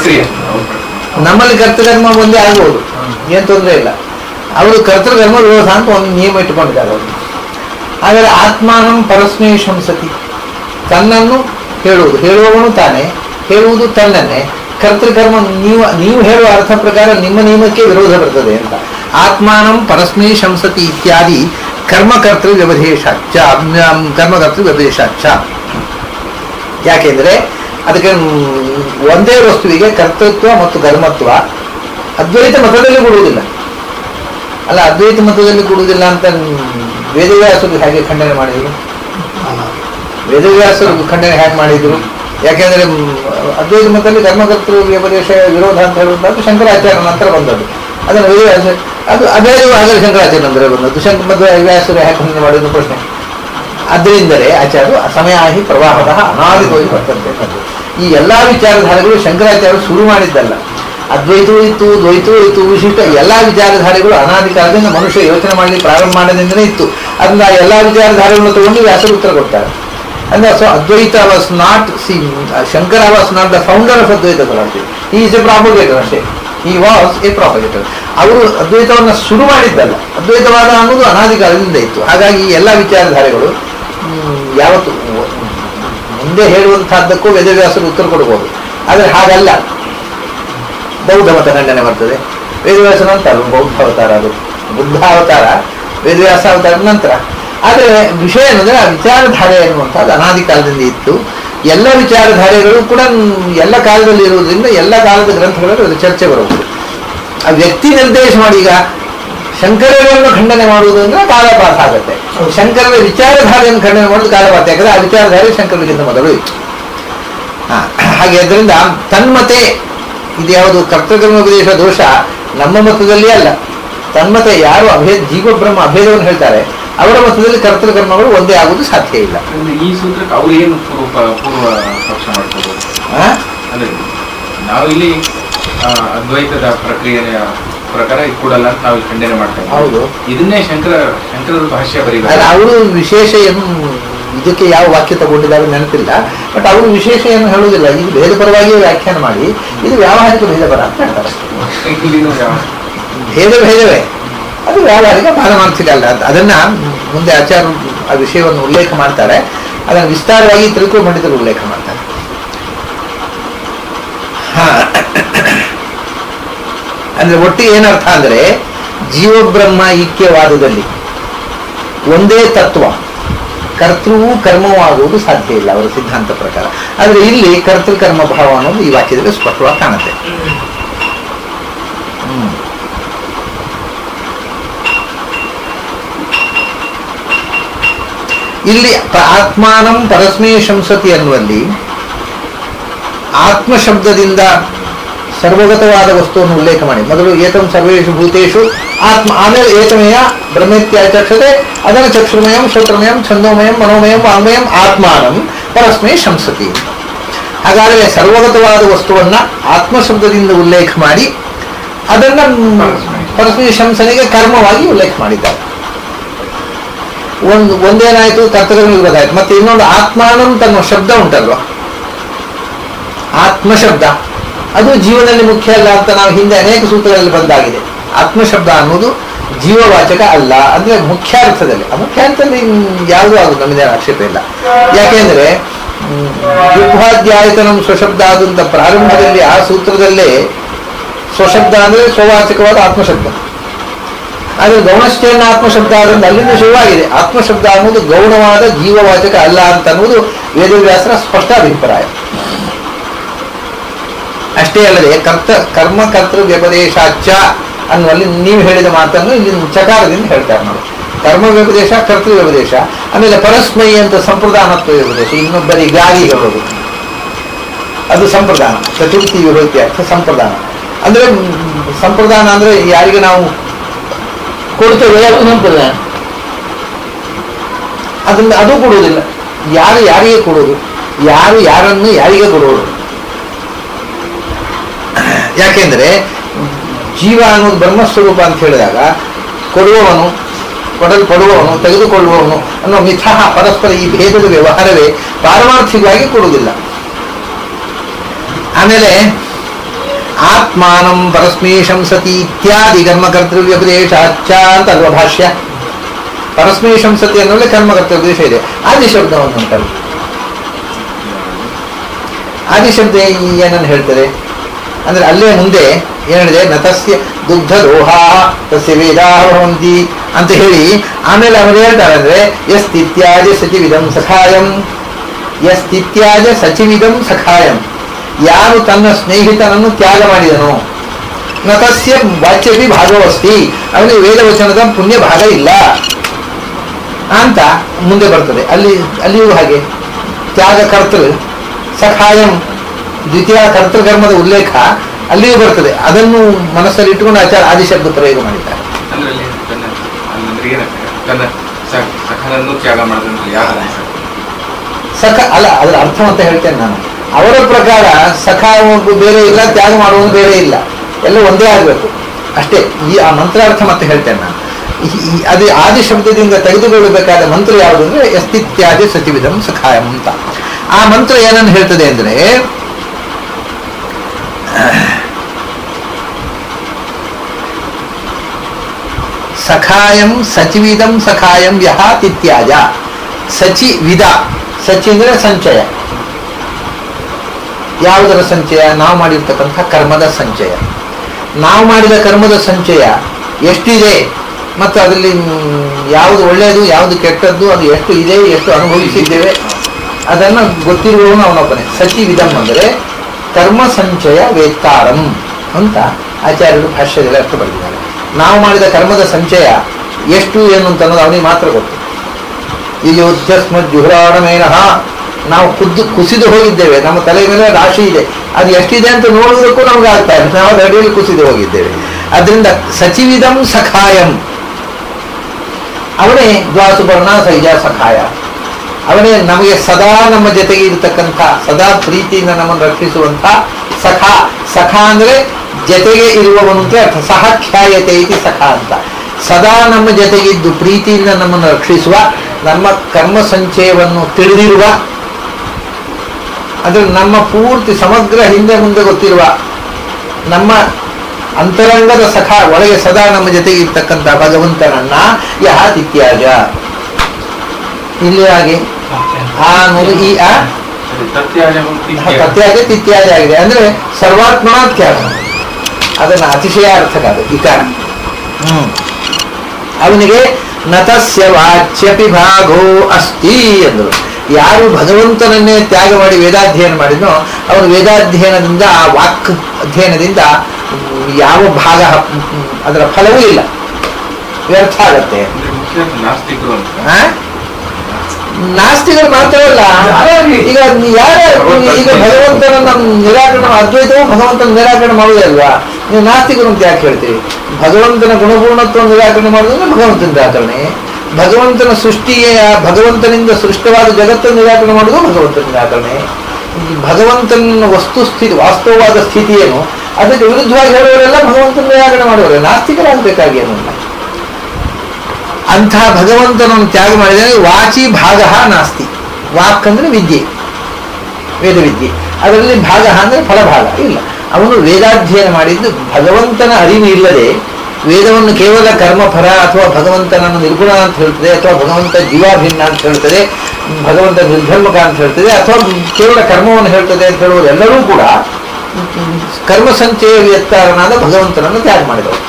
ನಮ್ಮಲ್ಲಿ ಕರ್ತೃಕರ್ಮ ಒಂದೇ ಆಗಬಹುದು, ಏನ್ ತೊಂದರೆ ಇಲ್ಲ. ಅವರು ಕರ್ತೃಕರ್ಮ ವಿರೋಧ ಅಂತ ಒಂದು ನಿಯಮ ಇಟ್ಟುಕೊಂಡಿದ್ದಾರೆ ಅವರು. ಆದರೆ ಆತ್ಮಾನಂ ಪರಸ್ಮೈ ಶಂಸತಿ, ತನ್ನನ್ನು ಹೇಳುವುದು, ಹೇಳುವವನು ತಾನೇ, ಹೇಳುವುದು ತನ್ನನ್ನೇ. ಕರ್ತೃಕರ್ಮ ನೀವು ಹೇಳುವ ಅರ್ಥ ಪ್ರಕಾರ ನಿಮ್ಮ ನಿಯಮಕ್ಕೆ ವಿರೋಧ ಬರ್ತದೆ ಅಂತ. ಆತ್ಮಾನಂ ಪರಸ್ಮೈ ಶಂಸತಿ ಇತ್ಯಾದಿ ಕರ್ಮಕರ್ತೃ ವ್ಯವಧೇಶಾಚ, ಕರ್ಮಕರ್ತೃ ವ್ಯವಧೇಶಾಚ. ಯಾಕೆಂದ್ರೆ ಅದಕ್ಕೆ ಒಂದೇ ವಸ್ತುವಿಗೆ ಕರ್ತೃತ್ವ ಮತ್ತು ಕರ್ಮತ್ವ ಅದ್ವೈತ ಮತದಲ್ಲಿ ಕೊಡುವುದಿಲ್ಲ. ಅಲ್ಲ, ಅದ್ವೈತ ಮತದಲ್ಲಿ ಕೊಡುವುದಿಲ್ಲ ಅಂತ ವೇದವ್ಯಾಸರು ಹೇಗೆ ಖಂಡನೆ ಮಾಡಿದರು? ವೇದವ್ಯಾಸರು ಖಂಡನೆ ಹೇಗೆ ಮಾಡಿದರು? ಯಾಕೆಂದ್ರೆ ಅದ್ವೈತ ಮತದಲ್ಲಿ ಕರ್ಮಕರ್ತೃ ವ್ಯಪದೇಶ ವಿರೋಧ ಅಂತ ಹೇಳುವಂಥದ್ದು ಶಂಕರಾಚಾರ್ಯ ನಂತರ ಬಂದದ್ದು. ಅದನ್ನು ವೇದವ್ಯಾಸ ಅದು ಅಭೇದವು ಆಗಲಿ ಶಂಕರಾಚಾರ್ಯ ನಂತರ ಬಂದದ್ದು. ವ್ಯಾಸರು ಹೇಗೆ ಖಂಡನೆ ಮಾಡಿದ್ರು ಪ್ರಶ್ನೆ. ಅದರಿಂದಲೇ ಆಚಾರ್ಯರು ಸಮಯಾಹಿ ಪ್ರವಾಹದ ಅನಾದಿಗೋಗಿ ಬರ್ತಂತೆ. ಈ ಎಲ್ಲಾ ವಿಚಾರಧಾರೆಗಳು ಶಂಕರಾಚಾರ್ಯರು ಶುರು ಮಾಡಿದ್ದಲ್ಲ. ಅದ್ವೈತವೂ ಇತ್ತು, ದ್ವೈತವೂ ಇತ್ತು, ವಿಶಿಷ್ಟ ಎಲ್ಲಾ ವಿಚಾರಧಾರೆಗಳು ಅನಾದಿ ಕಾಲದಿಂದ ಮನುಷ್ಯ ಯೋಚನೆ ಮಾಡಲಿಕ್ಕೆ ಪ್ರಾರಂಭ ಮಾಡೋದ್ರಿಂದಲೇ ಇತ್ತು. ಅದರಿಂದ ಎಲ್ಲಾ ವಿಚಾರಧಾರೆಗಳನ್ನು ತಗೊಂಡು ವ್ಯಾಸರು ಉತ್ತರ ಕೊಡ್ತಾರೆ. ಅಂದ್ರೆ so Advaita was not Shankara was not the founder of Advaita philosophy. He is a propagator ಅಷ್ಟೇ. He was A ಪ್ರಾಪಗೇಟರ್. ಅವರು ಅದ್ವೈತವನ್ನು ಶುರು ಮಾಡಿದ್ದಲ್ಲ. ಅದ್ವೈತವಾದ ಅನ್ನೋದು ಅನಾದಿ ಕಾಲದಿಂದ ಇತ್ತು. ಹಾಗಾಗಿ ಎಲ್ಲ ವಿಚಾರಧಾರೆಗಳು ಯಾವತ್ತು ಮುಂದೆ ಹೇಳುವಂತಹದ್ದಕ್ಕೂ ವೇದವ್ಯಾಸರು ಉತ್ತರ ಕೊಡ್ಬೋದು. ಆದರೆ ಹಾಗಲ್ಲ. ಬೌದ್ಧ ಮತ ಖಂಡನೆ ಬರ್ತದೆ, ವೇದವ್ಯಾಸ ನಂತರ ಬೌದ್ಧ ಅವತಾರ, ಅದು ಬುದ್ಧ ಅವತಾರ, ವೇದವ್ಯಾಸ ಅವತಾರದ ನಂತರ. ಆದರೆ ವಿಷಯ ಏನಂದ್ರೆ ಆ ವಿಚಾರಧಾರೆ ಎನ್ನುವಂಥದ್ದು ಅನಾದಿ ಕಾಲದಿಂದ ಇತ್ತು. ಎಲ್ಲ ವಿಚಾರಧಾರೆಗಳು ಕೂಡ ಎಲ್ಲ ಕಾಲದಲ್ಲಿ ಇರುವುದರಿಂದ ಎಲ್ಲ ಕಾಲದ ಗ್ರಂಥಗಳಲ್ಲಿ ಅದು ಚರ್ಚೆ ಬರಬಹುದು. ಆ ವ್ಯಕ್ತಿ ನಿರ್ದೇಶ ಮಾಡಿ ಈಗ ಶಂಕರರನ್ನು ಖಂಡನೆ ಮಾಡುವುದು ಅಂದ್ರೆ ಕಾಲಪಾತ ಆಗುತ್ತೆ. ಶಂಕರರ ವಿಚಾರಧಾರೆಯನ್ನು ಖಂಡನೆ ಮಾಡುವುದು ಕಾಲಪಾತ, ಯಾಕಂದ್ರೆ ಆ ವಿಚಾರಧಾರೆ ಶಂಕರರಿಗಿಂತ ಮೊದಲು ಇತ್ತು. ಹಾಗೆ ಅದರಿಂದ ತನ್ಮತೆ ಇದು ಯಾವುದು ಕರ್ತೃಕರ್ಮೋಪದೇಶ ದೋಷ ನಮ್ಮ ಮತದಲ್ಲಿ ಅಲ್ಲ. ತನ್ಮತೆ ಯಾರು ಜೀವಬ್ರಹ್ಮ ಅಭೇದವನ್ನು ಹೇಳ್ತಾರೆ ಅವರ ಮತದಲ್ಲಿ ಕರ್ತೃಕರ್ಮಗಳು ಒಂದೇ ಆಗುವುದು ಸಾಧ್ಯ ಇಲ್ಲ. ಈ ಸೂತ್ರಕ್ಕೆ ಅವ್ರು ಏನು ಪೂರ್ವ ಪಕ್ಷ ಮಾಡ್ಕೋಬಹುದು? ಅಂದ್ರೆ ನಾವು ಇಲ್ಲಿ ಅದ್ವೈತದ ಪ್ರಕ್ರಿಯೆಯ ಪ್ರಕಾರ ಇದು ಕೊಡಲ್ಲ ಅಂತ ನಾವು ಖಂಡನೆ ಮಾಡ್ತಾ ಇದ್ದೀವಿ. ಹೌದು. ಇದನ್ನೇ ಶಂಕರರ ಭಾಷ್ಯ ಬರೀತಾರೆ. ಅವರು ವಿಶೇಷ ಏನು ಇದಕ್ಕೆ ಯಾವ ವಾಕ್ಯ ತಗೊಂಡಿದ್ದಾರೆ ನೆನಪಿಲ್ಲ, ಬಟ್ ಅವರು ವಿಶೇಷ ಏನು ಹೇಳುವುದಿಲ್ಲ. ಇದು ಭೇದ ಪರವಾಗಿಯೇ ವ್ಯಾಖ್ಯಾನ ಮಾಡಿ ಇದು ವ್ಯಾವಹಾರಿಕ ಭೇದ ಪರ ಅಂತ ಹೇಳ್ತಾರೆ. ಇಲ್ಲಿನೂ ಭೇದವೇ ಅದು ವ್ಯಾವಹಾರಿಕ ಪಾರಮಾರ್ಥಿಕ ಅಲ್ಲ ಅಂತ. ಅದನ್ನ ಮುಂದೆ ಆಚಾರ್ಯರು ಆ ವಿಷಯವನ್ನು ಉಲ್ಲೇಖ ಮಾಡ್ತಾರೆ. ಅದನ್ನು ವಿಸ್ತಾರವಾಗಿ ತಿರುಕು ಪಂಡಿತರು ಉಲ್ಲೇಖ ಮಾಡ್ತಾರೆ. ಅಂದ್ರೆ ಒಟ್ಟಿಗೆ ಏನರ್ಥ ಅಂದ್ರೆ ಜೀವಬ್ರಹ್ಮ ಐಕ್ಯವಾದದಲ್ಲಿ ಒಂದೇ ತತ್ವ ಕರ್ತೃವೂ ಕರ್ಮವೂ ಆಗುವುದು ಸಾಧ್ಯ ಇಲ್ಲ ಅವರ ಸಿದ್ಧಾಂತ ಪ್ರಕಾರ. ಆದ್ರೆ ಇಲ್ಲಿ ಕರ್ತೃಕರ್ಮ ಭಾವ ಅನ್ನೋದು ಈ ವಾಕ್ಯದಲ್ಲಿ ಸ್ಪಷ್ಟವಾಗಿ ಕಾಣುತ್ತೆ. ಇಲ್ಲಿ ಆತ್ಮಾನಂ ಪರಸ್ಮೈ ಶಂಸತಿ ಅನ್ನುವಲ್ಲಿ ಆತ್ಮ ಶಬ್ದದಿಂದ ಸರ್ವಗತವಾದ ವಸ್ತುವನ್ನು ಉಲ್ಲೇಖ ಮಾಡಿ ಮೊದಲು ಏತಂ ಸರ್ವೇಷು ಭೂತೇಷು ಆತ್ಮ, ಆಮೇಲೆ ಏತಮಯ ಬ್ರಹ್ಮೇತ್ಯಾಚಕ್ಷತೆ, ಅದರ ಚಕ್ಷುರ್ಮಯಂ ಶ್ರೋತ್ರಮಯಂ ಛಂದೋಮಯಂ ಮನೋಮಯಂ ವಾಂಗ್ಮಯಂ ಆತ್ಮಾನಂ ಪರಸ್ಮೈ ಶಂಸತಿ. ಹಾಗಾದರೆ ಸರ್ವಗತವಾದ ವಸ್ತುವನ್ನ ಆತ್ಮ ಶಬ್ದದಿಂದ ಉಲ್ಲೇಖ ಮಾಡಿ ಅದನ್ನ ಪರಸ್ಮೈ ಶಂಸನೆಗೆ ಕರ್ಮವಾಗಿ ಉಲ್ಲೇಖ ಮಾಡಿದ್ದಾರೆ. ಒಂದೇನಾಯ್ತು, ಕರ್ತವ್ಯ ಗೊತ್ತಾಯ್ತು. ಮತ್ತೆ ಇನ್ನೊಂದು ಆತ್ಮಾನಂ ತನ್ನ ಶಬ್ದ ಉಂಟಲ್ವ, ಆತ್ಮ ಶಬ್ದ ಅದು ಜೀವನದಲ್ಲಿ ಮುಖ್ಯ ಅಲ್ಲ ಅಂತ ನಾವು ಹಿಂದೆ ಅನೇಕ ಸೂತ್ರಗಳಲ್ಲಿ ಬಂದಾಗಿದೆ. ಆತ್ಮಶಬ್ದ ಅನ್ನೋದು ಜೀವವಾಚಕ ಅಲ್ಲ, ಅಂದ್ರೆ ಮುಖ್ಯಾರ್ಥದಲ್ಲಿ. ಅಮುಖ್ಯಾರ್ಥದಲ್ಲಿ ಯಾವುದೂ ಆಗುದು ನಮ್ಮಿಂದ ಆಕ್ಷೇಪ ಇಲ್ಲ. ಯಾಕೆಂದ್ರೆ ಯುದ್ಧಾಧ್ಯಾಯತನಂ ಸ್ವಶಬ್ದ ಆದಂತ ಪ್ರಾರಂಭದಲ್ಲಿ ಆ ಸೂತ್ರದಲ್ಲೇ ಸ್ವಶಬ್ದ ಅಂದ್ರೆ ಸ್ವವಾಚಕವಾದ ಆತ್ಮಶಬ್ದ. ಆದ್ರೆ ಗೌಣಶ್ಚೇನ ಆತ್ಮಶಬ್ದ ಆದ್ರಿಂದ ಅಲ್ಲಿಂದ ಶುರುವಾಗಿದೆ. ಆತ್ಮಶಬ್ದ ಅನ್ನೋದು ಗೌಣವಾದ ಜೀವವಾಚಕ ಅಲ್ಲ ಅಂತ ಅನ್ನೋದು ವೇದವ್ಯಾಸರ ಸ್ಪಷ್ಟ ಅಭಿಪ್ರಾಯ. ಅಷ್ಟೇ ಅಲ್ಲದೆ ಕರ್ಮ ಕರ್ತೃ ವ್ಯಪದೇಶಾಚ ಅನ್ನುವಲ್ಲಿ ನೀವು ಹೇಳಿದ ಮಾತನ್ನು ಇಲ್ಲಿ ಚಕಾರದಿಂದ ಹೇಳ್ತಾರೆ ನೋಡಿ. ಕರ್ಮ ವ್ಯಪದೇಶ, ಕರ್ತೃ ವ್ಯಪದೇಶ, ಆಮೇಲೆ ಪರಸ್ಮೈ ಅಂತ ಸಂಪ್ರದಾನತ್ವ ವ್ಯಪದೇಶ, ಇನ್ನೊಬ್ಬರಿಗಾಗಿ ಹೇಳೋದು ಅದು ಸಂಪ್ರದಾನ. ಚತುರ್ಥಿ ವಿಭಕ್ತಿ ಅರ್ಥ ಸಂಪ್ರದಾನ. ಅಂದ್ರೆ ಸಂಪ್ರದಾನ ಅಂದ್ರೆ ಯಾರಿಗೆ ನಾವು ಕೊಡ್ತೇವೆ ಅದು ಸಂಪ್ರದಾನ. ಅದನ್ನ ಅದು ಕೊಡುವುದಿಲ್ಲ. ಯಾರು ಯಾರಿಗೆ ಕೊಡೋದು, ಯಾರು ಯಾರನ್ನು ಯಾರಿಗೆ ಕೊಡುವುದು. ಯಾಕೆಂದ್ರೆ ಜೀವ ಅನ್ನೋದು ಬ್ರಹ್ಮಸ್ವರೂಪ ಅಂತ ಹೇಳಿದಾಗ ಕೊಡುವವನು, ಕೊಡಲ್ಪಡುವವನು, ತೆಗೆದುಕೊಳ್ಳುವವನು ಅನ್ನೋ ಮಿಥಃ ಪರಸ್ಪರ ಈ ಭೇದದ ವ್ಯವಹಾರವೇ ಪಾರಮಾರ್ಥಿಕವಾಗಿ ಕೊಡುವುದಿಲ್ಲ. ಆಮೇಲೆ ಆತ್ಮಾನಂ ಪರಸ್ಮೈ ಶಂಸತಿ ಇತ್ಯಾದಿ ಕರ್ಮಕರ್ತವ್ಯೋಪದೇಶಾಚ ಅಂತ ಅಲ್ವ ಭಾಷ್ಯ. ಪರಸ್ಮೈ ಶಂಸತಿ ಅನ್ನೋಲ್ಲಿ ಕರ್ಮಕರ್ತವ್ಯೋಪದೇಶ ಇದೆ. ಆದಿಶಬ್ದವನ್ನು ಉಂಟಲ್ಲ, ಆದಿಶಬ್ದ ಏನನ್ನು ಹೇಳ್ತಾರೆ ಅಂದ್ರೆ ಅಲ್ಲೇ ಮುಂದೆ ಏನಿದೆ, ನತಸ್ಯ ದುಗ್ಧ ದೋಹಾ ತಸ್ಯ ವೇದಾ ಭವಂತಿ ಅಂತ ಹೇಳಿ ಆಮೇಲೆ ಅವರು ಹೇಳ್ತಾರೆ ಅಂದ್ರೆ ಯಸ್ತಿತ್ಯಾಜ ಸಚಿವಿದಂ ಸಖಾಯಂ, ಯಸ್ತಿತ್ಯಾಜ ಸಚಿವಿದಂ ಸಖಾಯಂ, ಯಾರು ತನ್ನ ಸ್ನೇಹಿತನನ್ನು ತ್ಯಾಗ ಮಾಡಿದನೋ, ನತಸ್ಯ ವಾಚ್ಯಪಿ ಭಾಗವಸ್ತಿ, ಅವನಿಗೆ ವೇದವಚನದ ಪುಣ್ಯ ಭಾಗ ಇಲ್ಲ ಅಂತ ಮುಂದೆ ಬರ್ತದೆ. ಅಲ್ಲಿಯೂ ಹಾಗೆ ತ್ಯಾಗ ಕರ್ತೃ ಸಖಾಯಂ ದ್ವಿತೀಯ ಕರ್ತೃಕರ್ಮದ ಉಲ್ಲೇಖ ಅಲ್ಲಿಯೂ ಬರ್ತದೆ. ಅದನ್ನು ಮನಸ್ಸಲ್ಲಿ ಇಟ್ಟುಕೊಂಡು ಆಚಾರ ಆದಿಶಬ್ದ ಪ್ರಯೋಗ ಮಾಡಿದ್ದಾರೆ. ಸಖ ಅಲ್ಲ, ಅದರ ಅರ್ಥ ಅಂತ ಹೇಳ್ತೇನೆ ನಾನು. ಅವರ ಪ್ರಕಾರ ಸಖ ಬೇರೆ ಇಲ್ಲ, ತ್ಯಾಗ ಮಾಡುವುದು ಬೇರೆ ಇಲ್ಲ, ಎಲ್ಲ ಒಂದೇ ಆಗಬೇಕು ಅಷ್ಟೇ. ಆ ಮಂತ್ರಾರ್ಥ ಮತ್ತೆ ಹೇಳ್ತೇನೆ ನಾನು. ಅದು ಆದಿಶಬ್ದದಿಂದ ತೆಗೆದುಕೊಳ್ಳಬೇಕಾದ ಮಂತ್ರ ಯಾವುದು ಅಂದ್ರೆ ಯಸ್ತಿತ್ಯಾದಿ ಸಚಿವಿದಂ ಸಖಾಯಂ ಅಂತ. ಆ ಮಂತ್ರ ಏನನ್ನು ಹೇಳ್ತದೆ ಅಂದ್ರೆ ಸಖಾಯಂ ಸಚಿವಿದಂ ಸಖಾಯಂ ಯಹ ತಿತ್ಯಾಜ. ಸಚಿವಿದ, ಸಚಿ ಅಂದ್ರೆ ಸಂಚಯ. ಯಾವುದರ ಸಂಚಯ? ನಾವು ಮಾಡಿರ್ತಕ್ಕಂಥ ಕರ್ಮದ ಸಂಚಯ. ನಾವು ಮಾಡಿದ ಕರ್ಮದ ಸಂಚಯ ಎಷ್ಟಿದೆ ಮತ್ತು ಅದರಲ್ಲಿ ಯಾವುದು ಒಳ್ಳೆಯದು ಯಾವುದು ಕೆಟ್ಟದ್ದು, ಅದು ಎಷ್ಟು ಇದೆ, ಎಷ್ಟು ಅನುಭವಿಸಿದ್ದೇವೆ ಅದನ್ನು ಗೊತ್ತಿರುವವನು ಅವನೊಬ್ಬನೇ. ಸಚಿವಿದಂ ಅಂದರೆ ಕರ್ಮ ಸಂಚಯ ವೇತ್ತಾರಂ ಅಂತ ಆಚಾರ್ಯರು ಭಾಷ್ಯದಲ್ಲಿ ಅರ್ಥ ಬರೆದಿದ್ದಾರೆ. ನಾವು ಮಾಡಿದ ಕರ್ಮದ ಸಂಚಯ ಎಷ್ಟು ಏನು ಅಂತ ಅನ್ನೋದು ಅವನಿಗೆ ಮಾತ್ರ ಗೊತ್ತು. ಇಲ್ಲಿ ಜುಹ್ರಾಣಮೇನಃ, ನಾವು ಕುಸಿದು ಹೋಗಿದ್ದೇವೆ, ನಮ್ಮ ತಲೆ ಮೇಲೆ ರಾಶಿ ಇದೆ, ಅದು ಎಷ್ಟಿದೆ ಅಂತ ನೋಡುವುದಕ್ಕೂ ನಮ್ಗೆ ಆಗ್ತಾ ಇಲ್ಲ, ನಾವು ಅಡಿಯಲ್ಲಿ ಕುಸಿದು ಹೋಗಿದ್ದೇವೆ. ಅದರಿಂದ ಸಚಿವಿದಂ ಸಖಾಯಂ, ಅವನೇ ದ್ವಾಸುಪರ್ಣ ಸೈಜ ಸಖಾಯ, ಅವನೇ ನಮಗೆ ಸದಾ ನಮ್ಮ ಜೊತೆಗೆ ಇರತಕ್ಕಂಥ, ಸದಾ ಪ್ರೀತಿಯಿಂದ ನಮ್ಮನ್ನು ರಕ್ಷಿಸುವಂಥ ಸಖ. ಸಖ ಅಂದ್ರೆ ಜೊತೆಗೆ ಇರುವವನು ಅಂತ ಅರ್ಥ. ಸಹ ಖ್ಯಾಯತೆ ಇತಿ ಸಖ ಅಂತ. ಸದಾ ನಮ್ಮ ಜೊತೆಗಿದ್ದು ಪ್ರೀತಿಯಿಂದ ನಮ್ಮನ್ನು ರಕ್ಷಿಸುವ, ನಮ್ಮ ಕರ್ಮ ಸಂಚಯವನ್ನು ತಿಳಿದಿರುವ, ಅಂದ್ರೆ ನಮ್ಮ ಪೂರ್ತಿ ಸಮಗ್ರ ಹಿಂದೆ ಮುಂದೆ ಗೊತ್ತಿರುವ ನಮ್ಮ ಅಂತರಂಗದ ಸಖ, ಒಳಗೆ ಸದಾ ನಮ್ಮ ಜೊತೆಗೆ ಇರ್ತಕ್ಕಂಥ ಭಗವಂತನನ್ನ ಯಹ ತಿತ್ಯಾಜ. ಇಲ್ಲಿ ಹಾಗೆ ಆ ಅನ್ನೋದು ಈ ಆ ತತ್ಯಾಜ ತಿತ್ಯಾಜ ಆಗಿದೆ. ಅಂದ್ರೆ ಸರ್ವಾತ್ಮನ ತ್ಯಾಗ, ಅದನ್ನ ಅತಿಶಯಾರ್ಥಕ ಅದು ಇಕಾರ. ಅವನಿಗೆ ನತಸ್ಯ ವಾಚ್ಯಪಿ ಭಾಗೋ ಅಸ್ತಿ ಅಂದರು. ಯಾರು ಭಗವಂತನನ್ನೇ ತ್ಯಾಗ ಮಾಡಿ ವೇದಾಧ್ಯಯನ ಮಾಡಿದ್ನೋ ಅವನು ವೇದಾಧ್ಯಯನದಿಂದ, ಆ ವಾಕ್ ಅಧ್ಯಯನದಿಂದ ಯಾವ ಭಾಗ ಅದರ ಫಲವೂ ಇಲ್ಲ, ವ್ಯರ್ಥ ಆಗತ್ತೆ. ನಾಸ್ತಿಕರು ಮಾತ್ರವಲ್ಲ, ಈಗ ಈಗ ಭಗವಂತನನ್ನ ನಿರಾಕರಣೆ, ಅದ್ವೈತವು ಭಗವಂತನ ನಿರಾಕರಣೆ ಮಾಡುವುದೇ ಅಲ್ವಾ. ನೀವು ನಾಸ್ತಿಕರು ಅಂತ ಯಾಕೆ ಹೇಳ್ತೀವಿ? ಭಗವಂತನ ಗುಣಪೂರ್ಣತ್ವವನ್ನು ನಿರಾಕರಣೆ ಮಾಡುವುದಂದ್ರೆ ಭಗವಂತನ ನಿರಾಕರಣೆ. ಭಗವಂತನ ಸೃಷ್ಟಿಯ, ಭಗವಂತನಿಂದ ಸೃಷ್ಟವಾದ ಜಗತ್ತನ್ನು ನಿರಾಕರಣೆ ಮಾಡುವುದು ಭಗವಂತನ ನಿರಾಕರಣೆ. ಭಗವಂತನ ವಸ್ತುಸ್ಥಿತಿ, ವಾಸ್ತವವಾದ ಸ್ಥಿತಿ ಏನು, ಅದಕ್ಕೆ ವಿರುದ್ಧವಾಗಿ ಹೇಳುವವರೆಲ್ಲ ಭಗವಂತನ ನಿರಾಕರಣೆ ಮಾಡುವವರೇ, ನಾಸ್ತಿಕರಾಗಬೇಕಾಗಿ ಏನಿಲ್ಲ. ಅಂಥ ಭಗವಂತನನ್ನು ತ್ಯಾಗ ಮಾಡಿದರೆ ವಾಚಿ ಭಾಗ ನಾಸ್ತಿ. ವಾಕ್ ಅಂದ್ರೆ ವಿದ್ಯೆ, ವೇದ ವಿದ್ಯೆ, ಅದರಲ್ಲಿ ಭಾಗ ಅಂದ್ರೆ ಫಲಭಾಗ ಇಲ್ಲ. ಅವನು ವೇದಾಧ್ಯಯನ ಮಾಡಿದ್ದು ಭಗವಂತನ ಅರಿವು ಇಲ್ಲದೆ, ವೇದವನ್ನು ಕೇವಲ ಕರ್ಮಫಲ ಅಥವಾ ಭಗವಂತನನ್ನು ನಿರ್ಗುಣ ಅಂತ ಹೇಳ್ತದೆ, ಅಥವಾ ಭಗವಂತ ಜೀವಾಭಿನ್ನ ಅಂತ ಹೇಳ್ತದೆ, ಭಗವಂತ ನಿರ್ಧರ್ಮಕ ಅಂತ ಹೇಳ್ತದೆ, ಅಥವಾ ಕೇವಲ ಕರ್ಮವನ್ನು ಹೇಳ್ತದೆ ಅಂತ ಹೇಳುವುದು ಎಲ್ಲರೂ ಕೂಡ ಕರ್ಮ ಸಂಚಯ ವ್ಯಕ್ತಾರನಾದ ಭಗವಂತನನ್ನು ತ್ಯಾಗ ಮಾಡಿದವರು.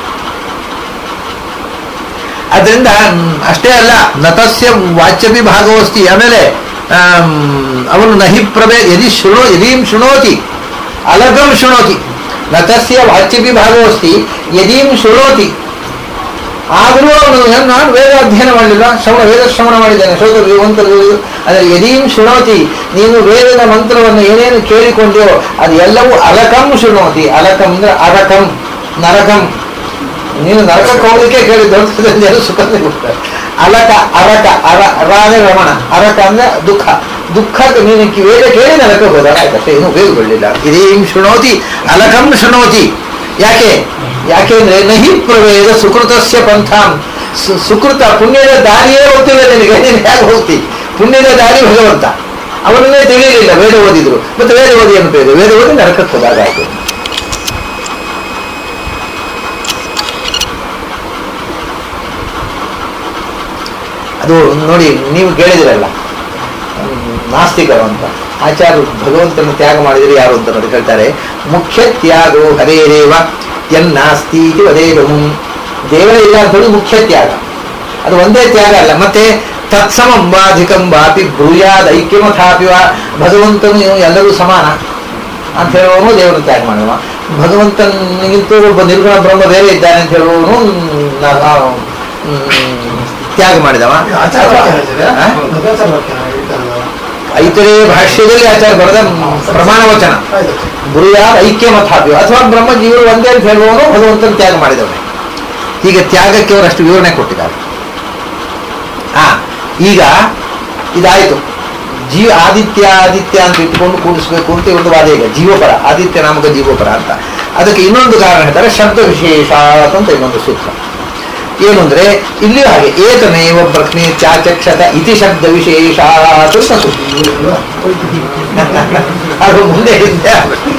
ಅದರಿಂದ ಅಷ್ಟೇ ಅಲ್ಲ, ನತಸ್ಯ ವಾಚ್ಯಪಿ ಭಾಗವಸ್ತಿ. ಆಮೇಲೆ ಅವನು ನಹಿ ಪ್ರಭೇದ ಯದೀಂ ಶೃಣೋತಿ ಅಲಗಂ ಶೃಣೋತಿ. ನತಸ್ಯ ವಾಚ್ಯಪಿ ಭಾಗವಸ್ತಿ ಯದೀಂ ಶೃಣೋತಿ. ಆದರೂ ಅವನು ನಾನು ವೇದ ಅಧ್ಯಯನ ಮಾಡಲಿಲ್ಲ, ವೇದ ಶ್ರವಣ ಮಾಡಿದ್ದೇನೆ, ಅಂದರೆ ಯದೀಂ ಶೃಣೋತಿ, ನೀನು ವೇದದ ಮಂತ್ರವನ್ನು ಏನೇನು ಕೇಳಿಕೊಂಡೆಯೋ ಅದು ಎಲ್ಲವೂ ಅಲಕಂ ಶೃಣೋತಿ. ಅಲಕಂ ಅಂದ್ರೆ ಅರಕಂ, ನರಕಂ. ನೀನು ನರಕಕ್ಕೆ ಹೋಗ್ಲಿಕ್ಕೆ ಕೇಳಿದ್ದು ಸುಖ ಸಿಗುತ್ತೆ. ಅಲಕ ಅರಕ, ರಾಗ ರಮಣ, ಅರಕ ಅಂದ್ರೆ ದುಃಖ. ದುಃಖಕ್ಕೆ ನೀನು ವೇದ ಕೇಳಿ ನರಕ ಹೋದಾಗ ಆಯ್ತಷ್ಟೇ, ಏನು ಉಪಯೋಗಗೊಳ್ಳಿಲ್ಲ. ಇದೇಂ ಶೃಣೋತಿ ಅಲಕಂ ಶೃಣೋತಿ. ಯಾಕೆ ಅಂದ್ರೆ ನಹಿ ಪ್ರವೇದ ಸುಕೃತಸ್ಯ ಪಂಥಾಂ. ಸುಕೃತ ಪುಣ್ಯದ ದಾರಿಯೇ ಗೊತ್ತಿಲ್ಲ ನಿನಗೆ, ನೀನು ಹೇಗೆ ಹೋಗ್ತಿ? ಪುಣ್ಯದ ದಾರಿ ಭಗವಂತ, ಅವನನ್ನೇ ತಿಳಿಯಲಿಲ್ಲ. ವೇದ ಓದಿದ್ರು, ಮತ್ತೆ ವೇದ ಓದಿ ಅನ್ಬೇಕು, ವೇದ ಓದಿ ನರಕಕ್ಕೆ ಹೋದಾಗ ಆಯ್ತು. ಅದು ನೋಡಿ, ನೀವು ಕೇಳಿದಿರಲ್ಲ ನಾಸ್ತಿಕರು ಅಂತ. ಆಚಾರ್ಯರು ಭಗವಂತನ ತ್ಯಾಗ ಮಾಡಿದರೆ ಯಾರು ಅಂತ ನೋಡಿ ಹೇಳ್ತಾರೆ, ಮುಖ್ಯ ತ್ಯಾಗೋ ಹರೇರೇವ ಯನ್ನಾಸ್ತಿ ವದೇವನು. ದೇವರೇ ಇಲ್ಲ ಅಂತ ಹೇಳಿ ಮುಖ್ಯ ತ್ಯಾಗ. ಅದು ಒಂದೇ ತ್ಯಾಗ ಅಲ್ಲ, ಮತ್ತೆ ತತ್ಸಮಂ ವಾಧಿಕಂ ವಾಪಿ ಬ್ರೂಯಾದ ಐಕ್ಯಮಥಾಪಿವ. ಭಗವಂತನು ಎಲ್ಲರೂ ಸಮಾನ ಅಂತ ಹೇಳುವವನು ದೇವರನ್ನು ತ್ಯಾಗ ಮಾಡುವ. ಭಗವಂತನಿಗಿಂತೂ ಒಬ್ಬ ನಿರ್ಗುಣ ಬ್ರಹ್ಮ ಬೇರೆ ಇದ್ದಾನೆ ಅಂತ ಹೇಳುವವನು ತ್ಯಾಗ ಮಾಡಿದವ. ಐತರೇ ಭಾಷ್ಯದಲ್ಲಿ ಆಚಾರ್ಯ ಬರೆದ ಪ್ರಮಾಣ ವಚನ ಬ್ರೂಯಾದ ಐಕ್ಯಮಥಾಪಿವ, ಅಥವಾ ಬ್ರಹ್ಮ ಜೀವರು ಒಂದೇ ಅಂತ ಹೇಳುವವನು ಭಗವಂತನ ತ್ಯಾಗ ಮಾಡಿದವನೇ. ಹೀಗೆ ತ್ಯಾಗಕ್ಕೆ ಅವರಷ್ಟು ವಿವರಣೆ ಕೊಟ್ಟಿದ್ದಾರೆ. ಈಗ ಇದಾಯಿತು. ಆದಿತ್ಯ ಅಂತ ಇಟ್ಕೊಂಡು ಕೂಡಿಸ್ಬೇಕು ಅಂತ ಒಂದು ವಾದ. ಈಗ ಜೀವಪರ, ಆದಿತ್ಯ ನಾಮಕ ಜೀವಪರ ಅಂತ. ಅದಕ್ಕೆ ಇನ್ನೊಂದು ಕಾರಣ ಹೇಳ್ತಾರೆ, ಶಬ್ದ ವಿಶೇಷ ಅಂತ ಇನ್ನೊಂದು ಸೂತ್ರ. ಏನು ಅಂದ್ರೆ ಇಲ್ಲಿಯೂ ಹಾಗೆ ಏತಮೇವ ಪ್ರಜ್ಞೆ ಚಾಚಕ್ಷತ ಇತಿ ಶಬ್ದ ವಿಶೇಷ ಅದು ಮುಂದೆ ಹಿಂದೆ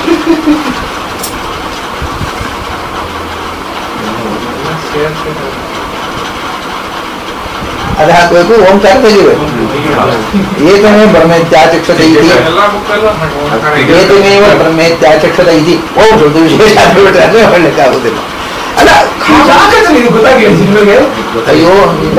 ಅದು ಹಾಕಬೇಕು, ಓಂಕಾರ ತೆಗಿಬೇಕು. ಏತಮೇವ ಬ್ರಹ್ಮೇತ್ಯಾಚಕ್ಷತ ಇತಿ, ಏತಮೇವ ಬ್ರಹ್ಮೇತ್ಯಾಚಕ್ಷತ ಇತಿ ಓಂ ಶಬ್ದ ವಿಶೇಷ ಆಗ್ಬಿಟ್ರೆ ಅದೇ ಹೇಳಲಿಕ್ಕಾಗುದಿಲ್ಲ. ಅಲ್ಲ, ಅಯ್ಯೋ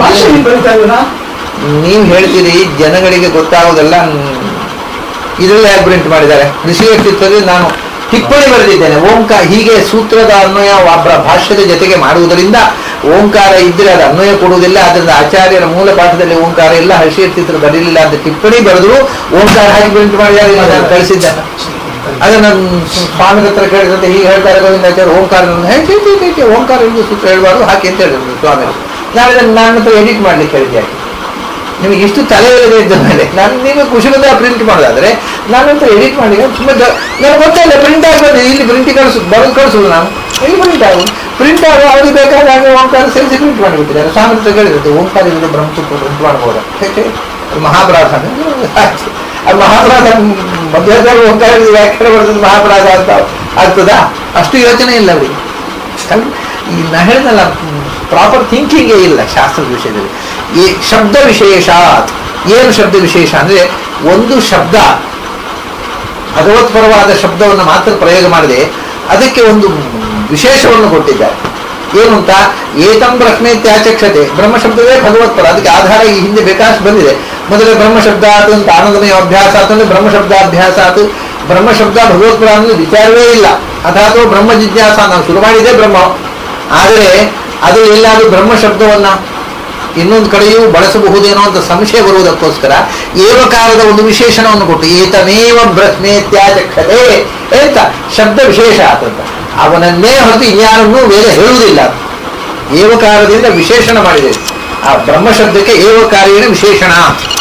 ನೀವು ಹೇಳ್ತೀರಿ ಜನಗಳಿಗೆ ಗೊತ್ತಾಗೋದೆಲ್ಲ. ಇದರಲ್ಲಿ ಯಾಕೆ ಪ್ರಿಂಟ್ ಮಾಡಿದ್ದಾರೆ? ಋಷಿಯಕ್ಷಿತ್ರದಲ್ಲಿ ನಾನು ಟಿಪ್ಪಣಿ ಬರೆದಿದ್ದೇನೆ. ಓಂಕಾರ ಹೀಗೆ ಸೂತ್ರದ ಅನ್ವಯ ಭಾಷ್ಯದ ಜೊತೆಗೆ ಮಾಡುವುದರಿಂದ ಓಂಕಾರ ಇದ್ರೆ ಅದು ಅನ್ವಯ ಕೊಡುವುದಿಲ್ಲ. ಅದರಿಂದ ಆಚಾರ್ಯರ ಮೂಲ ಪಾಠದಲ್ಲಿ ಓಂಕಾರ ಇಲ್ಲ, ಋಷಿಯಕ್ಷಿತ್ರ ಬರಲಿಲ್ಲ ಅಂತ ಟಿಪ್ಪಣಿ ಬರೆದ್ರು ಓಂಕಾರ ಹಾಕಿ ಪ್ರಿಂಟ್ ಮಾಡಿದ್ದಾರೆ. ನಾನು ಕಳಿಸಿದ್ದೇನೆ. ಅದೇ ನನ್ನ ಸ್ವಾಮಿ ಹತ್ರ ಕೇಳಿದಂತೆ ಹೀಗೆ ಹೇಳ್ತಾರೆ ಗೋವಿಂದಾಚಾರ್ಯ, ಓಂಕಾರ ಹೇಳ್ತಿ ಓಂಕಾರ ಸೂತ್ರ ಹೇಳ್ಬಾರ್ದು ಹಾಕಿ ಅಂತ ಹೇಳಿದ್ರು ಸ್ವಾಮಿ. ನಾನು ನನ್ನ ಹತ್ರ ಎಡಿಟ್ ಮಾಡ್ಲಿಕ್ಕೆ ಹೇಳಿದ್ದೆ. ಯಾಕೆ ನಿಮಗೆ ಇಷ್ಟು ತಲೆ ಇದ್ದ ಮೇಲೆ ನಾನು ನೀವು ಕುಶಲದ ಪ್ರಿಂಟ್ ಮಾಡೋದಾದ್ರೆ ನಾನಂತರ ಎಡಿಟ್ ಮಾಡಿ ಸುಮ್ಮನೆ ನನಗೆ ಗೊತ್ತಿಲ್ಲ ಪ್ರಿಂಟ್ ಆಗ್ಬೋದು, ಇಲ್ಲಿ ಪ್ರಿಂಟ್ ಬರೆದು ಕಳಿಸೋದು ನಾನು ಇಲ್ಲಿ ಪ್ರಿಂಟ್ ಆಗೋ ಅವ್ರಿಗೆ ಬೇಕಾದಾಗ ಓಂಕಾರ ಸೇರಿಸಿ ಪ್ರಿಂಟ್ ಮಾಡಿಬಿಟ್ಟಿದ್ದಾರೆ. ಸಾಮರ್ಥ್ಯ ಹೇಳಿರುತ್ತೆ ಓಂಕಾರ ಇಲ್ಲದೆ ಬ್ರಹ್ಮಸೂತ್ರ ಪ್ರಿಂಟ್ ಮಾಡ್ಬೋದ, ಮಹಾಪರಾಧ ಅದು ಮಹಾಪರಾಧ ಮಧ್ಯದಲ್ಲಿ ಓಂಕಾರ ವ್ಯಾಖ್ಯಾನ ಬರ್ತದೆ ಮಹಾಪರಾಧ ಅಂತ ಆಗ್ತದಾ? ಅಷ್ಟು ಯೋಚನೆ ಇಲ್ಲ ಅವರಿಗೆ. ಈ ನಾ ಹೇಳಿದಲ್ಲ ಪ್ರಾಪರ್ ಥಿಂಕಿಂಗೇ ಇಲ್ಲ ಶಾಸ್ತ್ರದ ವಿಷಯದಲ್ಲಿ. ಈ ಶಬ್ದ ವಿಶೇಷ ಏನು ಶಬ್ದ ವಿಶೇಷ ಅಂದರೆ ಒಂದು ಶಬ್ದ ಭಗವತ್ಪರವಾದ ಶಬ್ದವನ್ನು ಮಾತ್ರ ಪ್ರಯೋಗ ಮಾಡದೆ ಅದಕ್ಕೆ ಒಂದು ವಿಶೇಷವನ್ನು ಕೊಟ್ಟಿದ್ದಾರೆ. ಏನು ಅಂತ ಏತಂ ಬ್ರಹ್ಮೇತ್ಯಾಚಕ್ಷತೆ ಬ್ರಹ್ಮಶಬ್ದವೇ ಭಗವತ್ಪರ, ಅದಕ್ಕೆ ಆಧಾರ ಈ ಹಿಂದೆ ಬೇಕಾಷ್ಟು ಬಂದಿದೆ. ಮೊದಲೇ ಬ್ರಹ್ಮಶಬ್ದ ಆತು ಅಂತ ಆನಂದಮಯ ಅಭ್ಯಾಸ ಆತಂದ್ರೆ ಬ್ರಹ್ಮಶಬ್ದಾಭ್ಯಾಸ ಆತು. ಬ್ರಹ್ಮಶಬ್ದ ಭಗವತ್ಪರ ಅನ್ನೋದು ವಿಚಾರವೇ ಇಲ್ಲ. ಅಥಾತೋ ಬ್ರಹ್ಮ ಜಿಜ್ಞಾಸ ನಾವು ಶುರು ಮಾಡಿದೆ ಬ್ರಹ್ಮ, ಆದರೆ ಅದು ಎಲ್ಲಾದರೂ ಬ್ರಹ್ಮಶಬ್ದವನ್ನ ಇನ್ನೊಂದು ಕಡೆಯೂ ಬಳಸಬಹುದೇನೋ ಅಂತ ಸಂಶಯ ಬರುವುದಕ್ಕೋಸ್ಕರ ಏವಕಾರದ ಒಂದು ವಿಶೇಷಣವನ್ನು ಕೊಟ್ಟು ಏತಮೇವ ಬ್ರಹ್ಮೇತ್ಯಾಚಕ್ಷತೆ ಅಂತ ಶಬ್ದ ವಿಶೇಷ ಆತಂತ. ಅವನನ್ನೇ ಹೊರತು ಇನ್ಯಾರನ್ನೂ ವೇದ ಹೇಳುವುದಿಲ್ಲ. ಏವಕಾರದಿಂದ ವಿಶೇಷಣ ಮಾಡಿದೆ. ಆ ಬ್ರಹ್ಮಶಬ್ದಕ್ಕೆ ಏವಕಾರೇಣ ವಿಶೇಷಣ.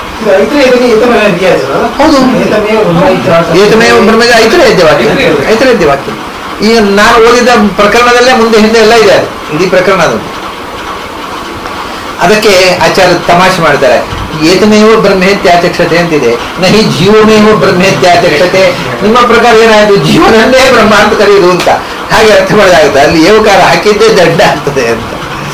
ಹೌದು, ಏತಮೇವ ಬ್ರಹ್ಮ ಐತರೇದ್ಯ ವಾಕ್ಯ. ಈಗ ನಾನು ಓದಿದ ಪ್ರಕರಣದಲ್ಲೇ ಮುಂದೆ ಹಿಂದೆ ಎಲ್ಲ ಇದೆ, ಇಡೀ ಪ್ರಕರಣ ಅದು. ಅದಕ್ಕೆ ಆಚಾರ್ಯ ತಮಾಷೆ ಮಾಡ್ತಾರೆ, ಏತಮೇವ ಬ್ರಹ್ಮೇತ್ಯಾಚಕ್ಷತೆ ಅಂತಿದೆ, ನಹಿ ಜೀವಮೇವ ಬ್ರಹ್ಮೇತ್ಯಾಚಕ್ಷತೆ. ನಿಮ್ಮ ಪ್ರಕಾರ ಏನಾಯ್ತು, ಜೀವನನ್ನೇ ಬ್ರಹ್ಮ ಅಂತ ಕರೆಯುವುದು ಅಂತ ಹಾಗೆ ಅರ್ಥ ಮಾಡೋದಾಗುತ್ತೆ. ಅಲ್ಲಿ ಏವಕಾರ ಹಾಕಿದ್ದೇ ದಂಡ ಆಗ್ತದೆ ಅಂತ.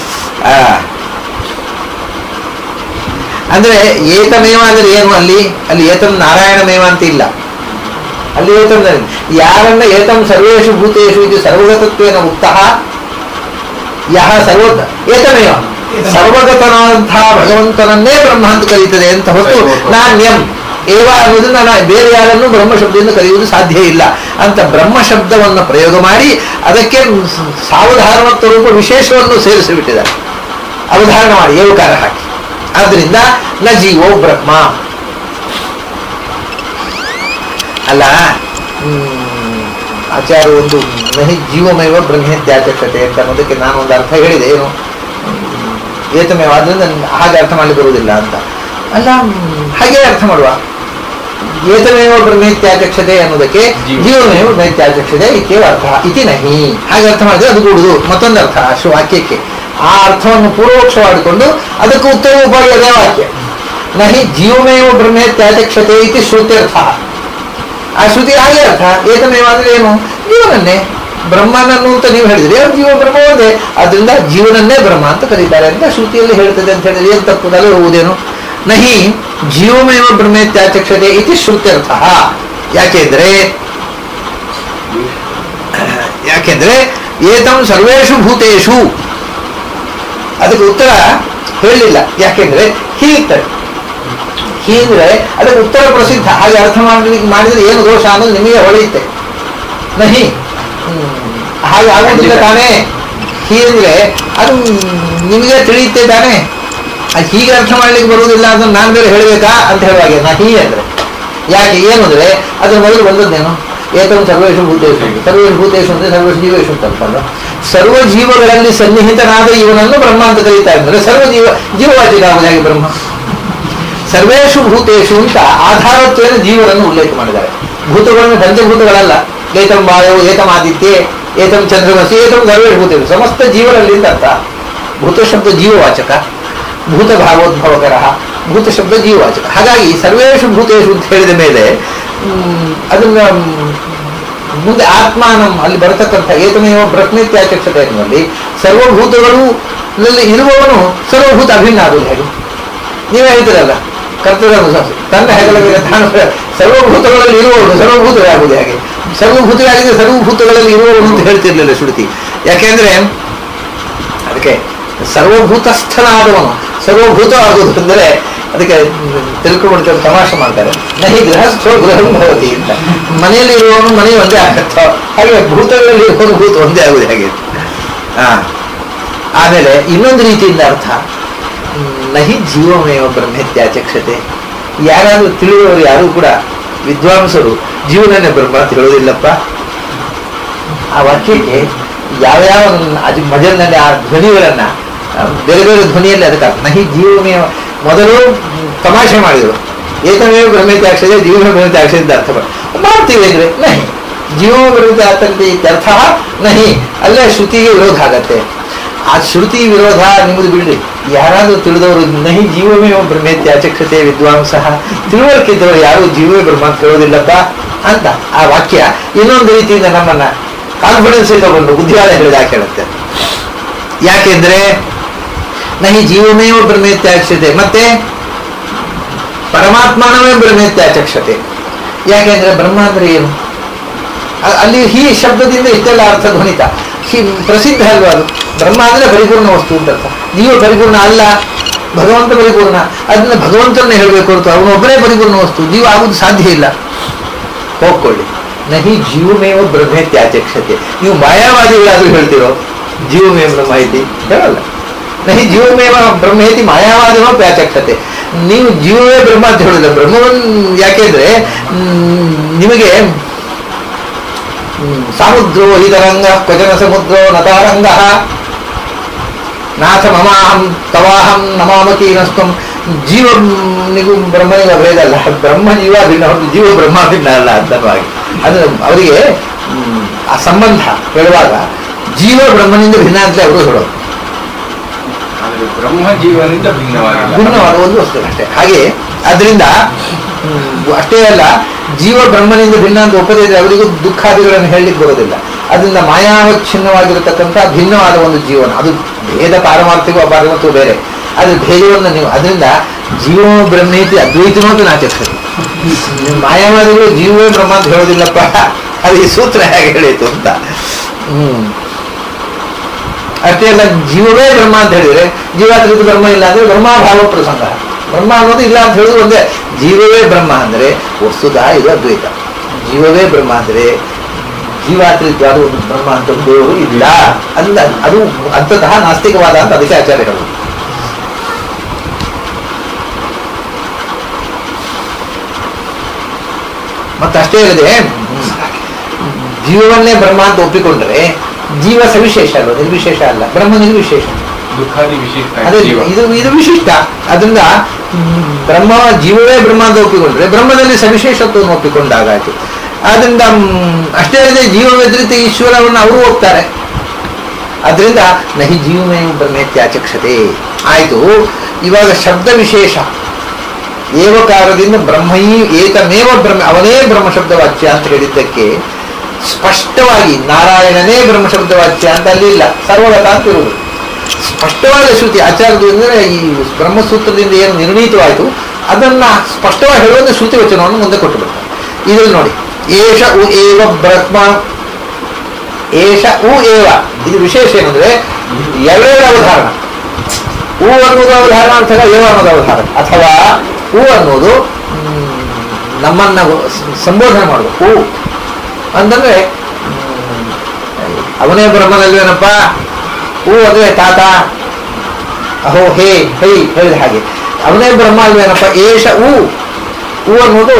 ಅಂದ್ರೆ ಏತಮೇವ ಅಂದ್ರೆ ಏನು, ಅಲ್ಲಿ ಏತಂ ನಾರಾಯಣಮೇವ ಅಂತ ಇಲ್ಲ. ಅಲ್ಲಿ ಏತಂ ಯಾರನ್ನ ಏತಂ ಸರ್ವೇಷು ಭೂತೇಷು ಇದು ಸರ್ವಗತತ್ವೇನ ಉಕ್ತಃ ಯಹ ಏತಮೇವ ಸರ್ವಗತನಾದಂತಹ ಭಗವಂತನನ್ನೇ ಬ್ರಹ್ಮ ಅಂತ ಕರೀತದೆ ಅಂತ ಹೊತ್ತು ನಾಣ್ಯಂ ಏವ ಅನ್ನೋದನ್ನ ಬೇರೆ ಯಾರನ್ನು ಬ್ರಹ್ಮಶಬ್ದದಿಂದ ಕರೆಯುವುದು ಸಾಧ್ಯ ಇಲ್ಲ ಅಂತ ಬ್ರಹ್ಮಶಬ್ದವನ್ನು ಪ್ರಯೋಗ ಮಾಡಿ ಅದಕ್ಕೆ ಸಾವಧಾರಣತ್ವ ರೂಪ ವಿಶೇಷವನ್ನು ಸೇರಿಸಿಬಿಟ್ಟಿದ್ದಾರೆ. ಅವಧಾರಣ ಮಾಡಿ ಏವಕಾರ ಹಾಕಿ. ಆದ್ರಿಂದ ನ ಜೀವೋ ಬ್ರಹ್ಮ ಅಲ್ಲ. ಆಚಾರ್ಯ ಒಂದು ನಹಿ ಜೀವಮೇವ ಬ್ರಹ್ಮೇತ್ಯಾಚಕ್ಷತೆ ಅಂತ ಅನ್ನೋದಕ್ಕೆ ನಾನು ಒಂದು ಅರ್ಥ ಹೇಳಿದೆ, ಏನು ಏತಮೇವ, ಆದ್ರಿಂದ ಹಾಗೆ ಅರ್ಥ ಮಾಡಲಿಕ್ಕೆ ಬರುವುದಿಲ್ಲ ಅಂತ ಅಲ್ಲ, ಹಾಗೆ ಅರ್ಥ ಮಾಡುವ. ಏತಮೇವ ಬ್ರಹ್ಮೇತ್ಯಾಚಕ್ಷತೆ ಅನ್ನೋದಕ್ಕೆ ಜೀವಮೇವ ಬ್ರಹ್ಮೇತ್ಯಾಚಕ್ಷತೆ ಇತ್ಯೇವ ಅರ್ಥ ಇತಿ ನಹಿ, ಹಾಗೆ ಅರ್ಥ ಮಾಡಿದ್ರೆ ಅದು ಕೂಡುದು ಮತ್ತೊಂದು ಅರ್ಥ ಅಷ್ಟು ವಾಕ್ಯಕ್ಕೆ. ಆ ಅರ್ಥವನ್ನು ಪೂರ್ವೋಕ್ಷವಾಗಿಕೊಂಡು ಅದಕ್ಕೆ ಉತ್ತಮ ಉಪಾಯ ಅದೇ ವಾಕ್ಯ. ನಹಿ ಜೀವಮೇವ ಬ್ರಹ್ಮೇತ್ಯಾಚಕ್ಷತೆ ಇತಿ ಶ್ರುತ್ಯರ್ಥ. ಆ ಶ್ರುತಿ ಹಾಗೆ ಅರ್ಥ. ಏತಮೇವ ಅಂದ್ರೆ ಏನು, ಜೀವನನ್ನೇ ಬ್ರಹ್ಮನನ್ನು ಅಂತ ನೀವು ಹೇಳಿದ್ರಿ, ಅವ್ರು ಜೀವ ಬ್ರಹ್ಮ ಒಂದೇ, ಅದರಿಂದ ಜೀವನನ್ನೇ ಬ್ರಹ್ಮ ಅಂತ ಕರೀತಾರೆ ಅಂತ ಶ್ರುತಿಯಲ್ಲಿ ಹೇಳ್ತದೆ ಅಂತ ಹೇಳಿದ್ರೆ ಏನು ತಪ್ಪುದಲ್ಲ ಹೋಗುವುದೇನು. ನಹಿ ಜೀವಮೇವ ಬ್ರಹ್ಮೇತ್ಯಾಚಕ್ಷತೆ ಇತಿ ಶ್ರುತ್ಯರ್ಥ. ಯಾಕೆಂದ್ರೆ ಏತಂ ಸರ್ವೇಷು ಭೂತೇಷು, ಅದಕ್ಕೆ ಉತ್ತರ ಹೇಳಲಿಲ್ಲ. ಯಾಕೆಂದ್ರೆ ಹೀಗಿರ್ತಾರೆ, ಹೀಗಿದ್ರೆ ಅದಕ್ಕೆ ಉತ್ತರ ಪ್ರಸಿದ್ಧ. ಹಾಗೆ ಅರ್ಥ ಮಾಡಿದ್ರೆ ಏನು ದೋಷ ಅನ್ನೋದು ನಿಮಗೆ ಹೊಳೆಯುತ್ತೆ. ನಹಿ ಹಾಗೆ ಆಗೋದಿಲ್ಲ ತಾನೇ. ಹೀಗಿದ್ರೆ ಅದು ನಿಮಗೆ ತಿಳಿಯುತ್ತೆ ತಾನೇ. ಅದು ಹೀಗೆ ಅರ್ಥ ಮಾಡ್ಲಿಕ್ಕೆ ಬರುವುದಿಲ್ಲ ಅದನ್ನು ನಾನು ಬೇರೆ ಹೇಳಬೇಕಾ ಅಂತ ಹೇಳುವಾಗೆ ನಹಿ ಅಂದ್ರೆ ಯಾಕೆ ಏನು ಅಂದ್ರೆ ಅದ್ರ ಮೊದಲು ಬಂದದ್ದೇನು, ಏತಂ ಸರ್ವೇಷು ಭೂತೇಷು. ಸರ್ವೇಷು ಭೂತೇಷು ಅಂದ್ರೆ ಸರ್ವೇಷು ಜೀವೇಷು ಅಂತಲ್ಲ, ಸರ್ವ ಜೀವಗಳಲ್ಲಿ ಸನ್ನಿಹಿತನಾದ ಇವನನ್ನು ಬ್ರಹ್ಮ ಅಂತ ಕರೀತಾ ಇದ್ದಾರೆ. ಜೀವವಾಚಿಕ ಆಗುವುದಾಗಿ ಬ್ರಹ್ಮ. ಸರ್ವೇಷು ಭೂತೇಷು ಅಂತ ಆಧಾರತ್ವೇನ ಜೀವನನ್ನು ಉಲ್ಲೇಖ ಮಾಡಿದ್ದಾರೆ. ಭೂತಗಳನ್ನು ಪಂಚಭೂತಗಳಲ್ಲ. ಏತಂ ವಾಯು, ಏತಂ ಆದಿತ್ಯ, ಏತಂ ಚಂದ್ರಮಸಿ, ಏತಂ ಸರ್ವೇಷು ಭೂತೇಷು, ಸಮಸ್ತ ಜೀವನಲ್ಲಿ ಅಂತ ಅರ್ಥ. ಭೂತ ಶಬ್ದ ಜೀವವಾಚಕ, ಭೂತ ಭಾವೋದ್ಭವಕರ, ಭೂತ ಶಬ್ದ ಜೀವವಾಚಕ. ಹಾಗಾಗಿ ಸರ್ವೇಷು ಭೂತೇಷು ಅಂತ ಹೇಳಿದ ಮೇಲೆ ಅದನ್ನ ಮುಂದೆ ಆತ್ಮಾನಂ ಅಲ್ಲಿ ಬರತಕ್ಕಂಥ ಏತಮೇವ ಬ್ರಹ್ಮೇತ್ಯಾಚಕ್ಷತೆ ಎನ್ನುವಲ್ಲಿ ಸರ್ವಭೂತಗಳು ಇರುವವನು ಸರ್ವಭೂತ ಅಭಿನ್ನ ಆಗುವುದು ಹೇಗೆ? ನೀವೇ ಹೇಳ್ತೀರಲ್ಲ, ಕರ್ತವ್ಯ ತನ್ನ ಹೆಗಲ ಮೇಲೆ ತಾನು ಸರ್ವಭೂತಗಳಲ್ಲಿ ಇರುವವನು ಸರ್ವಭೂತವಾಗುವುದು ಹೇಗೆ? ಸರ್ವಭೂತವಾಗಿದ್ದರೆ ಸರ್ವಭೂತಗಳಲ್ಲಿ ಇರುವವನು ಅಂತ ಹೇಳ್ತಿರ್ಲಿಲ್ಲ ಶ್ರುತಿ. ಯಾಕೆಂದ್ರೆ ಅದಕ್ಕೆ ಸರ್ವಭೂತಸ್ಥನಾದವನು ಸರ್ವಭೂತ ಆಗುವುದು ಅಂದರೆ ಅದಕ್ಕೆ ತಿಳ್ಕೊಂಡು ತಮಾಷೆ ಮಾಡ್ತಾರೆ. ನಹಿ ಗೃಹಸ್ಥೋ ಗೃಹಂ ಭವತಿ ಅಂತ. ಮನೆಯಲ್ಲಿ ಇರುವವನು ಮನೆ ಒಂದೇ ಆಗತ್ತ, ಹಾಗೆ ಭೂತಗಳಲ್ಲಿ ಇರುವವನು ಭೂತ ಒಂದೇ ಆಗುವುದು ಹಾಗೆ. ಆಮೇಲೆ ಇನ್ನೊಂದು ರೀತಿಯಿಂದ ಅರ್ಥ, ನಹಿ ಜೀವಮೇವ ಬ್ರಹ್ಮೇತ್ಯಾಚಕ್ಷತೆ. ಯಾರಾದ್ರೂ ತಿಳಿಯುವವರು ಯಾರು ಕೂಡ ವಿದ್ವಾಂಸರು ಜೀವನನೇ ಬ್ರಹ್ಮ ಅಂತ ಹೇಳೋದಿಲ್ಲಪ್ಪ. ಆ ವಾಕ್ಯಕ್ಕೆ ಯಾವ್ಯಾವ ಭಜನ್ನಲ್ಲಿ ಆ ಧ್ವನಿಗಳನ್ನ ಬೇರೆ ಬೇರೆ ಧ್ವನಿಯಲ್ಲಿ ಅದಕ್ಕೆ ನಹಿ ಜೀವಮೇವ ಮೊದಲು ತಮಾಷೆ ಮಾಡಿದರು, ಏತಮೇವ ಬ್ರಹ್ಮೇತ್ಯಾಕ್ಷತೆ ಜೀವಮೇವ ಬ್ರಹ್ಮೇತ್ಯಾಕ್ಷತೆ ಅರ್ಥ ಮಾಡ್ತೀವಿ ಅಂದರೆ ನಹಿ, ಜೀವಮೇವ ಬ್ರಹ್ಮೇತ್ಯಾಕ್ಷತೆ ಇತ್ಯರ್ಥ ನಹಿ, ಅಲ್ಲೇ ಶ್ರುತಿಗೆ ವಿರೋಧ ಆಗತ್ತೆ. ಆ ಶ್ರುತಿ ವಿರೋಧ ನಿಮ್ಮದು ಬಿಡ್ರಿ, ಯಾರಾದರೂ ತಿಳಿದವರು ನಹಿ ಜೀವಮೇವ ಬ್ರಹ್ಮೇತ್ಯಾಚಕ್ಷತೆ ವಿದ್ವಾಂಸಃ, ತಿಳುವಳಿಕಿದ್ದವರು ಯಾರು ಜೀವವೇ ಬ್ರಹ್ಮ ಅಂತ ಕೇಳೋದಿಲ್ಲಪ್ಪ ಅಂತ ಆ ವಾಕ್ಯ ಇನ್ನೊಂದು ರೀತಿಯಿಂದ ನಮ್ಮನ್ನ ಕಾನ್ಫಿಡೆನ್ಸ್ ತಗೊಂಡು ಬುದ್ಧಿವಾದ ಹೇಳಿದ ಹೇಳುತ್ತೆ. ಯಾಕೆಂದ್ರೆ ನಹಿ ಜೀವಮೇವ ಬ್ರಹ್ಮೇತ್ಯಾಚಕ್ಷತೆ, ಮತ್ತೆ ಪರಮಾತ್ಮನವೇ ಬ್ರಹ್ಮೇತ್ಯಾಚಕ್ಷತೆ. ಯಾಕೆಂದ್ರೆ ಬ್ರಹ್ಮ ಅಂದ್ರೆ ಏನು, ಅಲ್ಲಿ ಹಿ ಶಬ್ದದಿಂದ ಇಷ್ಟೆಲ್ಲ ಅರ್ಥ ಧ್ವನಿತ, ಪ್ರಸಿದ್ಧ ಅಲ್ವಾ ಅದು. ಬ್ರಹ್ಮ ಅಂದ್ರೆ ಪರಿಪೂರ್ಣ ವಸ್ತು ಅಂತ ಅರ್ಥ. ಜೀವ ಪರಿಪೂರ್ಣ ಅಲ್ಲ, ಭಗವಂತ ಪರಿಪೂರ್ಣ. ಅದನ್ನ ಭಗವಂತನೇ ಹೇಳಬೇಕು ಹೊರತು ಅವನೊಬ್ಬರೇ ಪರಿಪೂರ್ಣ ವಸ್ತು, ಜೀವ ಆಗುವುದು ಸಾಧ್ಯ ಇಲ್ಲ. ಹೋಗ್ಕೊಳ್ಳಿ, ನಹಿ ಜೀವಮೇವ ಬ್ರಹ್ಮೇತ್ಯಾಚಕ್ಷತೆ. ನೀವು ಮಾಯಾವಾದಿಗಳಾದ್ರೂ ಹೇಳ್ತಿರೋ ಜೀವಮೇವ ಬ್ರಹ್ಮ ಐತಿ, ಹೇಳಲ್ಲ. ನಹಿ ಜೀವಮೇವ ಬ್ರಹ್ಮೇತಿ ಮಾಯಾವಾದಿನೋ ಪ್ಯಾಚಕ್ಷತೆ. ನೀವು ಜೀವವೇ ಬ್ರಹ್ಮ ಅಂತ ಹೇಳಿಲ್ಲ, ಬ್ರಹ್ಮವನ್ನು. ಯಾಕೆಂದ್ರೆ ನಿಮಗೆ ಸಮುದ್ರೋ ಹಿತರಂಗ ಕ್ವಚನ ಸಮುದ್ರೋ ನತಾರಂಗ ನಾಥ ಮಮಾಹಂ ತವಾಹಂ ನಮಾಮಕೀನಸ್ತಂ. ಜೀವನಿಗೂ ಬ್ರಹ್ಮನಿಗೂ ಭೇದ ಅಲ್ಲ, ಬ್ರಹ್ಮ ಜೀವ ಭಿನ್ನ ಹೊರತು ಜೀವ ಬ್ರಹ್ಮ ಭಿನ್ನ ಅಲ್ಲ ಅಂತವಾಗಿ. ಅದು ಅವರಿಗೆ ಆ ಸಂಬಂಧ ಹೇಳುವಾಗ ಜೀವ ಬ್ರಹ್ಮನಿಂದ ಭಿನ್ನ ಅಂತಲೇ ಅವರು ಹೇಳೋದು. ಬ್ರಹ್ಮ ಜೀವನಿಂದ ಭಿನ್ನವಾದ ಒಂದು ವಸ್ತು ಅಷ್ಟೇ. ಹಾಗೆ ಅದರಿಂದ ಅಷ್ಟೇ ಅಲ್ಲ, ಜೀವ ಬ್ರಹ್ಮನಿಂದ ಭಿನ್ನ ಅಂತ ಒಪ್ಪದೇ ಇದ್ರೆ ಅವರಿಗೂ ದುಃಖಾದಿಗಳನ್ನು ಹೇಳಲಿಕ್ಕೆ ಬರೋದಿಲ್ಲ. ಅದರಿಂದ ಮಾಯಾವಚ್ಛಿನ್ನವಾಗಿರತಕ್ಕಂಥ ಭಿನ್ನವಾದ ಒಂದು ಜೀವನ, ಅದು ಭೇದ ಪಾರಮಾರ್ಥಿಕ ಅಪಾರಮಾರ್ಥಿಕ ಬೇರೆ. ಅದ್ರ ಭೇದವನ್ನು ನೀವು ಅದರಿಂದ ಜೀವ ಬ್ರಹ್ಮೇತಿ ಅದ್ವೈತನೋ ಅಂತ ನಾಚರಿಸ್ತಾರೆ. ಮಾಯಾವಾದಿಗಳು ಜೀವವೇ ಬ್ರಹ್ಮ ಅಂತ ಹೇಳೋದಿಲ್ಲಪ್ಪ, ಅದು ಈ ಸೂತ್ರ ಹೇಗೆ ಹೇಳಿತು ಅಂತ. ಅಷ್ಟೇ ಅಲ್ಲ, ಜೀವವೇ ಬ್ರಹ್ಮ ಅಂತ ಹೇಳಿದ್ರೆ ಜೀವಾತ್ರಿತ ಬ್ರಹ್ಮ ಇಲ್ಲ ಅಂದ್ರೆ ಬ್ರಹ್ಮಾಭಾವ ಪ್ರಸಂಗ. ಬ್ರಹ್ಮ ಅನ್ನೋದು ಇಲ್ಲ ಅಂತ ಹೇಳಿದ್ರು ಒಂದೇ. ಜೀವವೇ ಬ್ರಹ್ಮ ಅಂದರೆ ವಸ್ತುತಃ ಇದು ಅದ್ವೈತ. ಜೀವವೇ ಬ್ರಹ್ಮ ಅಂದರೆ ಜೀವಾತ್ರಿತ್ವಾದ ಒಂದು ಬ್ರಹ್ಮ ಅಂತ ದೇವರು ಇಲ್ಲ ಅಂದ, ಅದು ಅಂತತಃ ನಾಸ್ತಿಕವಾದ ಅಂತ ಅದಕ್ಕೆ ಆಚಾರ್ಯಗಳು. ಮತ್ತಷ್ಟೇ ಇಲ್ಲದೆ ಜೀವವನ್ನೇ ಬ್ರಹ್ಮ ಅಂತ ಒಪ್ಪಿಕೊಂಡ್ರೆ ಜೀವ ಸವಿಶೇಷ ಅಲ್ವ, ನಿರ್ವಿಶೇಷ ಅಲ್ಲ. ಬ್ರಹ್ಮ ನಿರ್ವಿಶೇಷ, ಅದೇ ಇದು ವಿಶಿಷ್ಟ. ಅದರಿಂದ ಬ್ರಹ್ಮ ಜೀವವೇ ಬ್ರಹ್ಮ ಅಂತ ಒಪ್ಪಿಕೊಂಡ್ರೆ ಬ್ರಹ್ಮದಲ್ಲಿ ಸವಿಶೇಷತ್ವವನ್ನು ಒಪ್ಪಿಕೊಂಡಾಗಾಯ್ತು. ಆದ್ರಿಂದ ಅಷ್ಟೇ ಅಲ್ಲದೆ ಜೀವ ವ್ಯತಿರಿಕ್ತ ಈಶ್ವರವನ್ನು ಅವರು ಒಪ್ತಾರೆ. ಅದರಿಂದ ನಹಿ ಜೀವಮೇವ ಬ್ರಹ್ಮೇತ್ಯಾಚಕ್ಷತೆ ಆಯ್ತು. ಇವಾಗ ಶಬ್ದ ವಿಶೇಷ ಏವಕಾರದಿಂದ ಬ್ರಹ್ಮೈ ಏಕಮೇವ ಬ್ರಹ್ಮ, ಅವನೇ ಬ್ರಹ್ಮಶಬ್ದವಾಚ್ಯ ಅಂತ ಹೇಳಿದ್ದಕ್ಕೆ ಸ್ಪಷ್ಟವಾಗಿ ನಾರಾಯಣನೇ ಬ್ರಹ್ಮಶಬ್ದವಾಚ್ಯ ಅಂತ ಅಲ್ಲಿ ಇಲ್ಲ, ಸರ್ವಗತ ಅಂತ ಇರುವುದು ಸ್ಪಷ್ಟವಾದ ಶ್ರುತಿ. ಆಚಾರ್ಯದಿಂದ ಈ ಬ್ರಹ್ಮಸೂತ್ರದಿಂದ ಏನು ನಿರ್ಣೀತವಾಯಿತು ಅದನ್ನ ಸ್ಪಷ್ಟವಾಗಿ ಹೇಳುವಂತೆ ಶ್ರುತಿ ವಚನವನ್ನು ಮುಂದೆ ಕೊಟ್ಟು ಬಿಡ್ತಾರೆ. ಇದ್ರಲ್ಲಿ ನೋಡಿ, ಏಷ ಉ ಏವ ಬ್ರಹ್ಮ, ಏಷ ಉ ಏವ. ಇದು ವಿಶೇಷ ಏನಂದ್ರೆ ಎರಡೆರಡು ಅವಧಾರಣ. ಉ ಅನ್ನೋದು ಅವಧಾರಣ ಅಥವಾ ಏವ ಅನ್ನೋದು ಅವಧಾರಣ. ಅಥವಾ ಉ ಅನ್ನೋದು ನಮ್ಮನ್ನ ಸಂಬೋಧನೆ ಮಾಡುದು. ಉ ಅಂತಂದ್ರೆ ಅವನೇ ಬ್ರಹ್ಮನಲ್ವೇನಪ್ಪ. ಹೂ ಅಂದ್ರೆ ತಾತ, ಅಹೋ ಹೇ ಹೈ ಹೇಳಿದ ಹಾಗೆ ಅವನೇ ಬ್ರಹ್ಮ ಅಲ್ವೇನಪ್ಪ. ಏಷ ಉ ಅನ್ನೋದು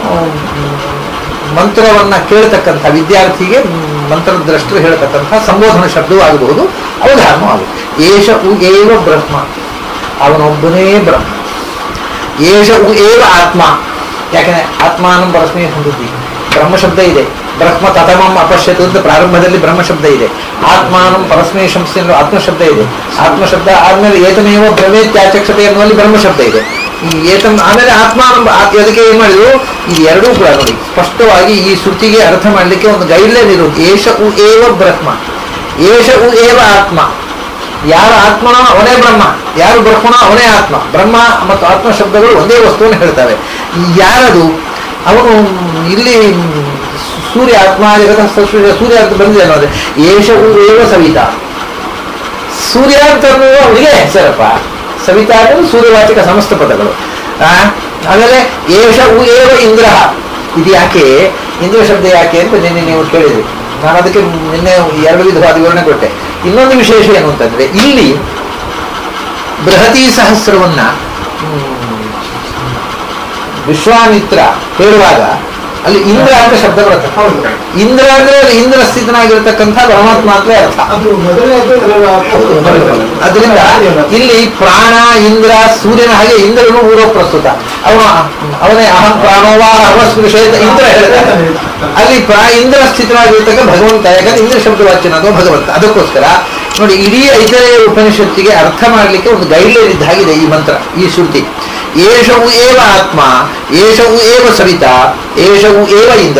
ಮಂತ್ರವನ್ನ ಕೇಳತಕ್ಕಂಥ ವಿದ್ಯಾರ್ಥಿಗೆ ಮಂತ್ರದ್ರಷ್ಟರು ಹೇಳತಕ್ಕಂಥ ಸಂಬೋಧನ ಶಬ್ದವೂ ಆಗಬಹುದು, ಅವಧಾನವೂ ಆಗುತ್ತೆ. ಏಷ ಉ ಏವ ಬ್ರಹ್ಮ, ಅವನೊಬ್ಬನೇ ಬ್ರಹ್ಮ. ಏಷ ಉ ಏವ ಆತ್ಮ, ಯಾಕಂದ್ರೆ ಆತ್ಮಾನಂ ಪರಸ್ಮೈ ಹೊಂದಿದ್ದಿ ಬ್ರಹ್ಮ ಶಬ್ದ ಇದೆ. ಬ್ರಹ್ಮ ತತಮಂ ಅಪಶ್ಯತು ಅಂತ ಪ್ರಾರಂಭದಲ್ಲಿ ಬ್ರಹ್ಮ ಶಬ್ದ ಇದೆ. ಆತ್ಮಾನಂ ಪರಸ್ಮೈ ಶಂಸಿ ಅನ್ನೋ ಆತ್ಮಶಬ್ದ ಇದೆ. ಆತ್ಮಶಬ್ದ ಆದ್ಮೇಲೆ ಏತಮೇವ ಬ್ರಹ್ಮೇತ್ಯಾಚಕ್ಷತೆ ಎನ್ನುವಲ್ಲಿ ಬ್ರಹ್ಮಶಬ್ದ ಇದೆ. ಈ ಏತಂ ಆಮೇಲೆ ಆತ್ಮಾನಂ, ಅದಕ್ಕೆ ಏನ್ ಮಾಡಿದ್ರು, ಇದು ಎರಡೂ ಕೂಡ ನೋಡಿ ಸ್ಪಷ್ಟವಾಗಿ ಈ ಶ್ರುತಿಗೆ ಅರ್ಥ ಮಾಡಲಿಕ್ಕೆ ಒಂದು ಗೈಡ್ಲೈನ್ ಇರೋದು. ಏಷ ಉ ಏವ ಬ್ರಹ್ಮ, ಏಷ ಉ ಏವ ಆತ್ಮ. ಯಾರು ಆತ್ಮನೋ ಅವನೇ ಬ್ರಹ್ಮ, ಯಾರು ಬ್ರಹ್ಮನೋ ಅವನೇ ಆತ್ಮ. ಬ್ರಹ್ಮ ಮತ್ತು ಆತ್ಮ ಶಬ್ದಗಳು ಒಂದೇ ವಸ್ತುವನ್ನು ಹೇಳ್ತವೆ. ಯಾರದು ಅವನು ಇಲ್ಲಿ ಸೂರ್ಯ ಆತ್ಮ ಸೂರ್ಯ ಅಂತ ಬಂದಿದೆ ಅನ್ನೋದು. ಏಷ ಉ ಏವ ಸವಿತಾ, ಸೂರ್ಯ ಅಂತ ಅವನಿಗೆ ಹೆಸರಪ್ಪ. ಸವಿತಾ ಅನ್ನೋದು ಸೂರ್ಯವಾಚಕ ಸಮಸ್ತ ಪದಗಳು. ಆಮೇಲೆ ಏಷ ಉ ಏವ ಇಂದ್ರ. ಇದು ಯಾಕೆ ಇಂದ್ರ ಶಬ್ದ ಯಾಕೆ ಅಂತ ನಿನ್ನೆ ನೀವು ಕೇಳಿದ್ರಿ. ನಾನು ಅದಕ್ಕೆ ನಿನ್ನೆ ಎರಡು ವಿಧವಾದ ವಿವರಣೆ ಕೊಟ್ಟೆ. ಇನ್ನೊಂದು ವಿಶೇಷ ಏನು ಅಂತಂದ್ರೆ, ಇಲ್ಲಿ ಬೃಹತಿ ಸಹಸ್ರವನ್ನ ವಿಶ್ವಾಮಿತ್ರ ಹೇಳುವಾಗ ಅಲ್ಲಿ ಇಂದ್ರ ಅಂತ ಶಬ್ದ ಬರುತ್ತೆ. ಹೌದು. ಇಂದ್ರ ಅಂದ್ರೆ ಅಲ್ಲಿ ಇಂದ್ರ ಸ್ಥಿತನಾಗಿರ್ತಕ್ಕಂಥ ಪರಮಾತ್ಮ ಅಂತ ಅರ್ಥ. ಅದು ಮೊದಲನೇದು ಅದರಿಂದ ಇಲ್ಲಿ ಪ್ರಾಣ ಇಂದ್ರ ಸೂರ್ಯನ ಹಾಗೆ ಇಂದ್ರನು ಊರೋ ಪ್ರಸ್ತುತ. ಅವನೇ ಅಹಂ ಪ್ರಾಣೋವಾ ಅವಸ್ಪೃಶ ಇಂದ್ರ ಹೇಳ್ತಾನೆ. ಅಲ್ಲಿ ಇಂದ್ರ ಸ್ಥಿತನಾಗಿರ್ತಕ್ಕ ಭಗವಂತ, ಯಾಕಂದ್ರೆ ಇಂದ್ರ ಶಬ್ದವಾಚ್ಯನ ಅಥವಾ ಭಗವಂತ. ಅದಕ್ಕೋಸ್ಕರ ನೋಡಿ, ಇಡೀ ಐತರೇಯ ಉಪನಿಷತ್ತಿಗೆ ಅರ್ಥ ಮಾಡಲಿಕ್ಕೆ ಒಂದು ಗೈಡ್ಲೈನ್ ಇದ್ದಾಗಿದೆ ಈ ಮಂತ್ರ, ಈ ಶ್ರುತಿ. ಏಷವು ಏವ ಆತ್ಮ, ಏಷವು ಏವ ಸವಿತಾ, ಏಷವು ಏವ ಇಂದ್ರ.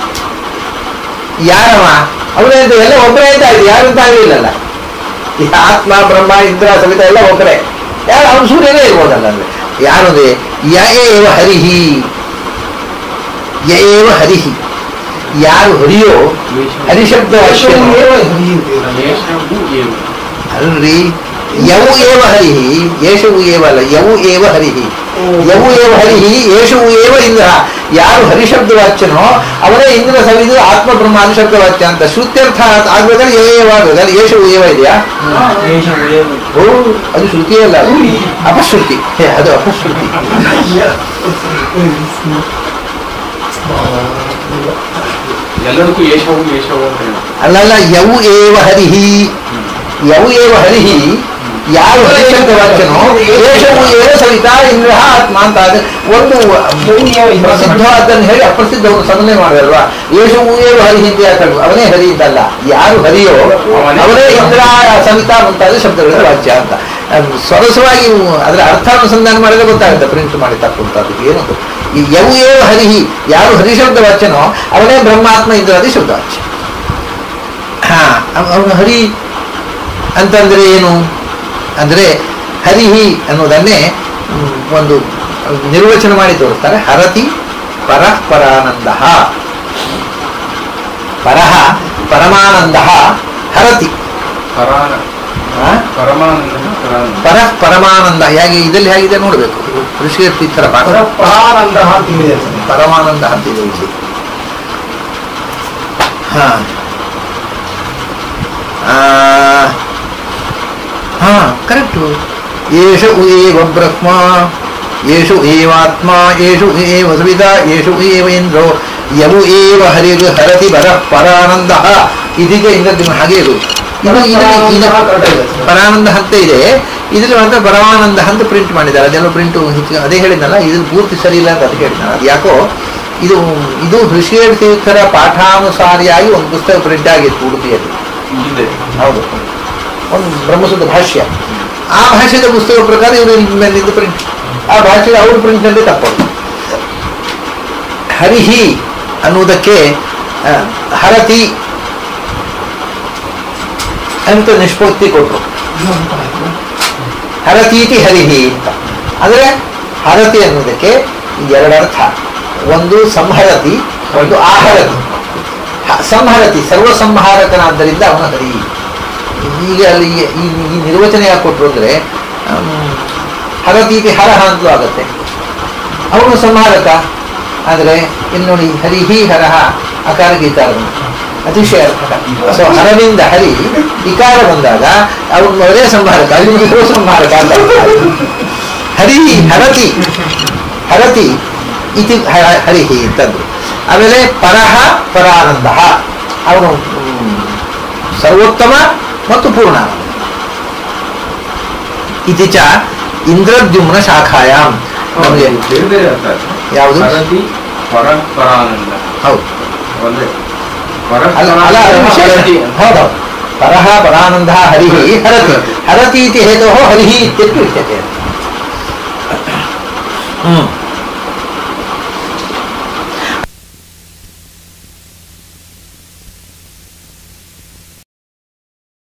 ಯಾರವ ಅವನೇ ಅಂತ ಎಲ್ಲ ಒಬ್ಬರೇ ಅಂತ ಆಯ್ತು, ಯಾರು ಅಂತ ಆಗಲಿಲ್ಲಲ್ಲ. ಈ ಆತ್ಮ ಬ್ರಹ್ಮ ಇಂದ್ರ ಸವಿತಾ ಎಲ್ಲ ಒಬ್ಬರೇ. ಯಾರು ಅವನು ಸೂರ್ಯನೇ ಇರ್ಬೋದಲ್ಲ. ಅಂದ್ರೆ ಯಾರು ಅಂದ್ರೆ ಯ ಏವ ಹರಿಹಿ, ಯ ಏವ ಹರಿಹಿ, ಯಾರು ಹರಿಯೋ ಹರಿಶಬ್ದ ಅಲ್ರಿ. ಯವು ಏವ ಹರಿಹಿ, ಯೇಷವು ಏವ ಅಲ್ಲ, ಯವು ಏವ ಹರಿಹಿ, ಯವು ಏವ ಹರಿಹಿ, ಯೇಷವು ಏವ ಇಂದ್ರ. ಯಾರು ಹರಿಶಬ್ದವಾಚ್ಯನೋ ಅವರೇ ಇಂದ್ರ ಸವಿದು ಆತ್ಮ ಬ್ರಹ್ಮ ಹರಿಶಬ್ದವಾಚ್ಯ ಅಂತ ಶ್ರುತ್ಯರ್ಥ ಆಗ್ಬೇಕಾದ್ರೆ ಏವ ಆಗಬೇಕಾದ್ರೆ ಯೇಷವು ಏವ ಇದೆಯಾ? ಓ, ಅದು ಶ್ರುತಿ ಅಲ್ಲ, ಅದು ಅಪಶ್ರುತಿ. ಅದು ಅಪಶ್ರುತಿ. ಎಲ್ಲದಕ್ಕೂ ಯೇಷವು ಯೇಷವು ಅಂತ ಹೇಳಿ. ಅಲ್ಲಲ್ಲ, ಯವು ಏವ ಹರಿಹಿ, ಯವು ಏವ ಹರಿಹಿ, ಯಾರು ಹರಿಶಬ್ದವಾಚ್ಯನೋ ಯೇಷವು ಏವ ಸವಿತಾ ಇಂದ್ರ ಆತ್ಮ ಅಂತ. ಒಂದು ಪ್ರಸಿದ್ಧವಾದನ್ನು ಹೇಳಿ ಅಪ್ರಸಿದ್ಧವನ್ನು ಸಮನ್ವಯ ಮಾಡಲ್ವಾ? ಯೇಷವು ಏವ ಹರಿಹಿ ಅಂತ ಯಾಕೆ? ಅವನೇ ಹರಿ ಅಂತಲ್ಲ, ಯಾರು ಹರಿಯೋ ಅವರೇ ಇಂದ್ರ ಸವಿತಾ ಮುಂತಾದ ಶಬ್ದಗಳ ವಾಚ್ಯ ಅಂತ. ಸೊರಸವಾಗಿ ಅದರ ಅರ್ಥಾನುಸಂಧಾನ ಮಾಡಿದ್ರೆ ಗೊತ್ತಾಗುತ್ತೆ, ಪ್ರಿಂಟ್ ಮಾಡಿ ತಕ್ಕಂಥದ್ದು ಏನದು. ಈ ಯವು ಏವ ಹರಿಹಿ, ಯಾರು ಹರಿಶಬ್ದ ವಾಚ್ಯನೋ ಅವನೇ ಬ್ರಹ್ಮಾತ್ಮ ಇಂದ್ರಾದಿ ಶಬ್ದವಾಚ್ಯ. ಅವನು ಹರಿ ಅಂತಂದ್ರೆ ಏನು ಅಂದ್ರೆ, ಹರಿಹಿ ಅನ್ನೋದನ್ನೇ ಒಂದು ನಿರ್ವಚನ ಮಾಡಿ ತೋರಿಸ್ತಾರೆ. ಹರತಿ ಪರಃ ಪರಾನಂದ, ಪರಃ ಪರಮಾನಂದ, ಹರತಿ ಪರಃ ಪರಮಾನಂದ. ಹೇಗೆ ಇದರಲ್ಲಿ ಹೇಗಿದೆ ನೋಡ್ಬೇಕು, ಋಷಿಯರ್ತಿ ತರ ಪರಾನಂದ ಅಂತಿದೆ, ಪರಮಾನಂದ ಅಂತಿದೆ ಇಲ್ಲಿ. ಕರೆಕ್ಟು. ಯೇಷು ಏವ ಬ್ರಹ್ಮ, ಯೇಷು ಏವಾತ್ಮ, ಯೇಷು ಏವ ಸವಿತಾ, ಯೇಷು ಏವ ಇಂದ್ರೋ, ಯವು ಏವ ಹರಿರ್ ಹರತಿ ಪರಃ ಪರಾನಂದ. ಇದೀಗ ಇಂದ್ರ ಹಾಗೆ ಇರುವುದು. ಪರಾನಂದ ಅಂತ ಇದೆ, ಇದ್ರಲ್ಲಿ ಮಾತ್ರ ಪರಮಾನಂದ ಅಂತ ಪ್ರಿಂಟ್ ಮಾಡಿದ್ದಾರೆ. ಅದೆಲ್ಲ ಪ್ರಿಂಟು ಅದೇ ಹೇಳಿದ್ನಲ್ಲ, ಇದ್ರಲ್ಲಿ ಪೂರ್ತಿ ಸರಿ ಇಲ್ಲ ಅಂತ ಅದಕ್ಕೆ ಹೇಳಿದ್ನಲ್ಲ. ಅದು ಯಾಕೋ ಇದು ಋಷಿಯರ್ ತೀರ್ಥರ ಪಾಠಾನುಸಾರಿಯಾಗಿ ಒಂದು ಪುಸ್ತಕ ಪ್ರಿಂಟ್ ಆಗಿತ್ತು ಉಡುಪಿಯಲ್ಲಿ. ಹೌದು, ಒಂದು ಬ್ರಹ್ಮಸೂತ್ರ ಭಾಷ್ಯ. ಆ ಭಾಷ್ಯದ ಪುಸ್ತಕ ಪ್ರಕಾರ ಇವರು ಮೇಲಿದ್ದು ಪ್ರಿಂಟ್, ಆ ಭಾಷ್ಯದ ಅವ್ರ ಪ್ರಿಂಟ್ನಲ್ಲಿ ತಪ್ಪೋದು. ಹರಿಹಿ ಅನ್ನುವುದಕ್ಕೆ ಹರತಿ ಅಂತ ನಿಷ್ಪತ್ತಿ ಕೊಟ್ಟರು. ಹರತೀತಿ ಹರಿಹಿ ಅಂತ. ಅಂದರೆ ಹರತಿ ಅನ್ನೋದಕ್ಕೆ ಎರಡರ್ಥ, ಒಂದು ಸಂಹರತಿ, ಒಂದು ಆಹರತಿ. ಸಂಹರತಿ ಸರ್ವ ಸಂಹಾರಕನಾದ್ದರಿಂದ ಅವನ ಹರಿ. ಈಗ ಅಲ್ಲಿ ಈ ನಿರ್ವಚನ ಯಾಕೆ ಕೊಟ್ಟರು ಅಂದರೆ, ಹರತೀತಿ ಹರಹ ಅಂತಲೂ ಆಗುತ್ತೆ, ಅವನು ಸಂಹಾರಕ. ಆದರೆ ಇಲ್ಲಿ ನೋಡಿ, ಹರಿಹಿ ಹರಹ ಅಕಾರ ಗೀಕಾರ ಅತಿಶಯ ಅರ್ಥಕ. ಸೊ ಹರನಿಂದ ಹರಿ ಇಕಾರ ಬಂದಾಗ ಅವನು ಅವರೇ ಸಂಹಾರಕ, ಅಲ್ಲಿ ಸಂಹಾರಕ ಅಂತ. ಹರಿ ಹರತಿ, ಹರತಿ ಇತಿ ಹರಿಹಿ ಅಂತಂದ್ರು. ಆಮೇಲೆ ಪರಹ ಪರಾನಂದ, ಅವನು ಸರ್ವೋತ್ತಮ ಮತ್ತು ಪೂರ್ಣ. ಇತಿ ಚ ಇಂದ್ರದ್ಯುಮ್ನ ಶಾಖಾಯಾಮ್. ನಮಗೆ ಯಾವುದು? ಹೌದು, ಹೌದು. ಪರಹ ಪರಾನಂದ ಹರಿಹಿ ಹರತಿ, ಹರತಿ ಇತಿ ಹೇತೋ ಹರಿಹಿ ಇತ್ಯುಚ್ಯತೆ.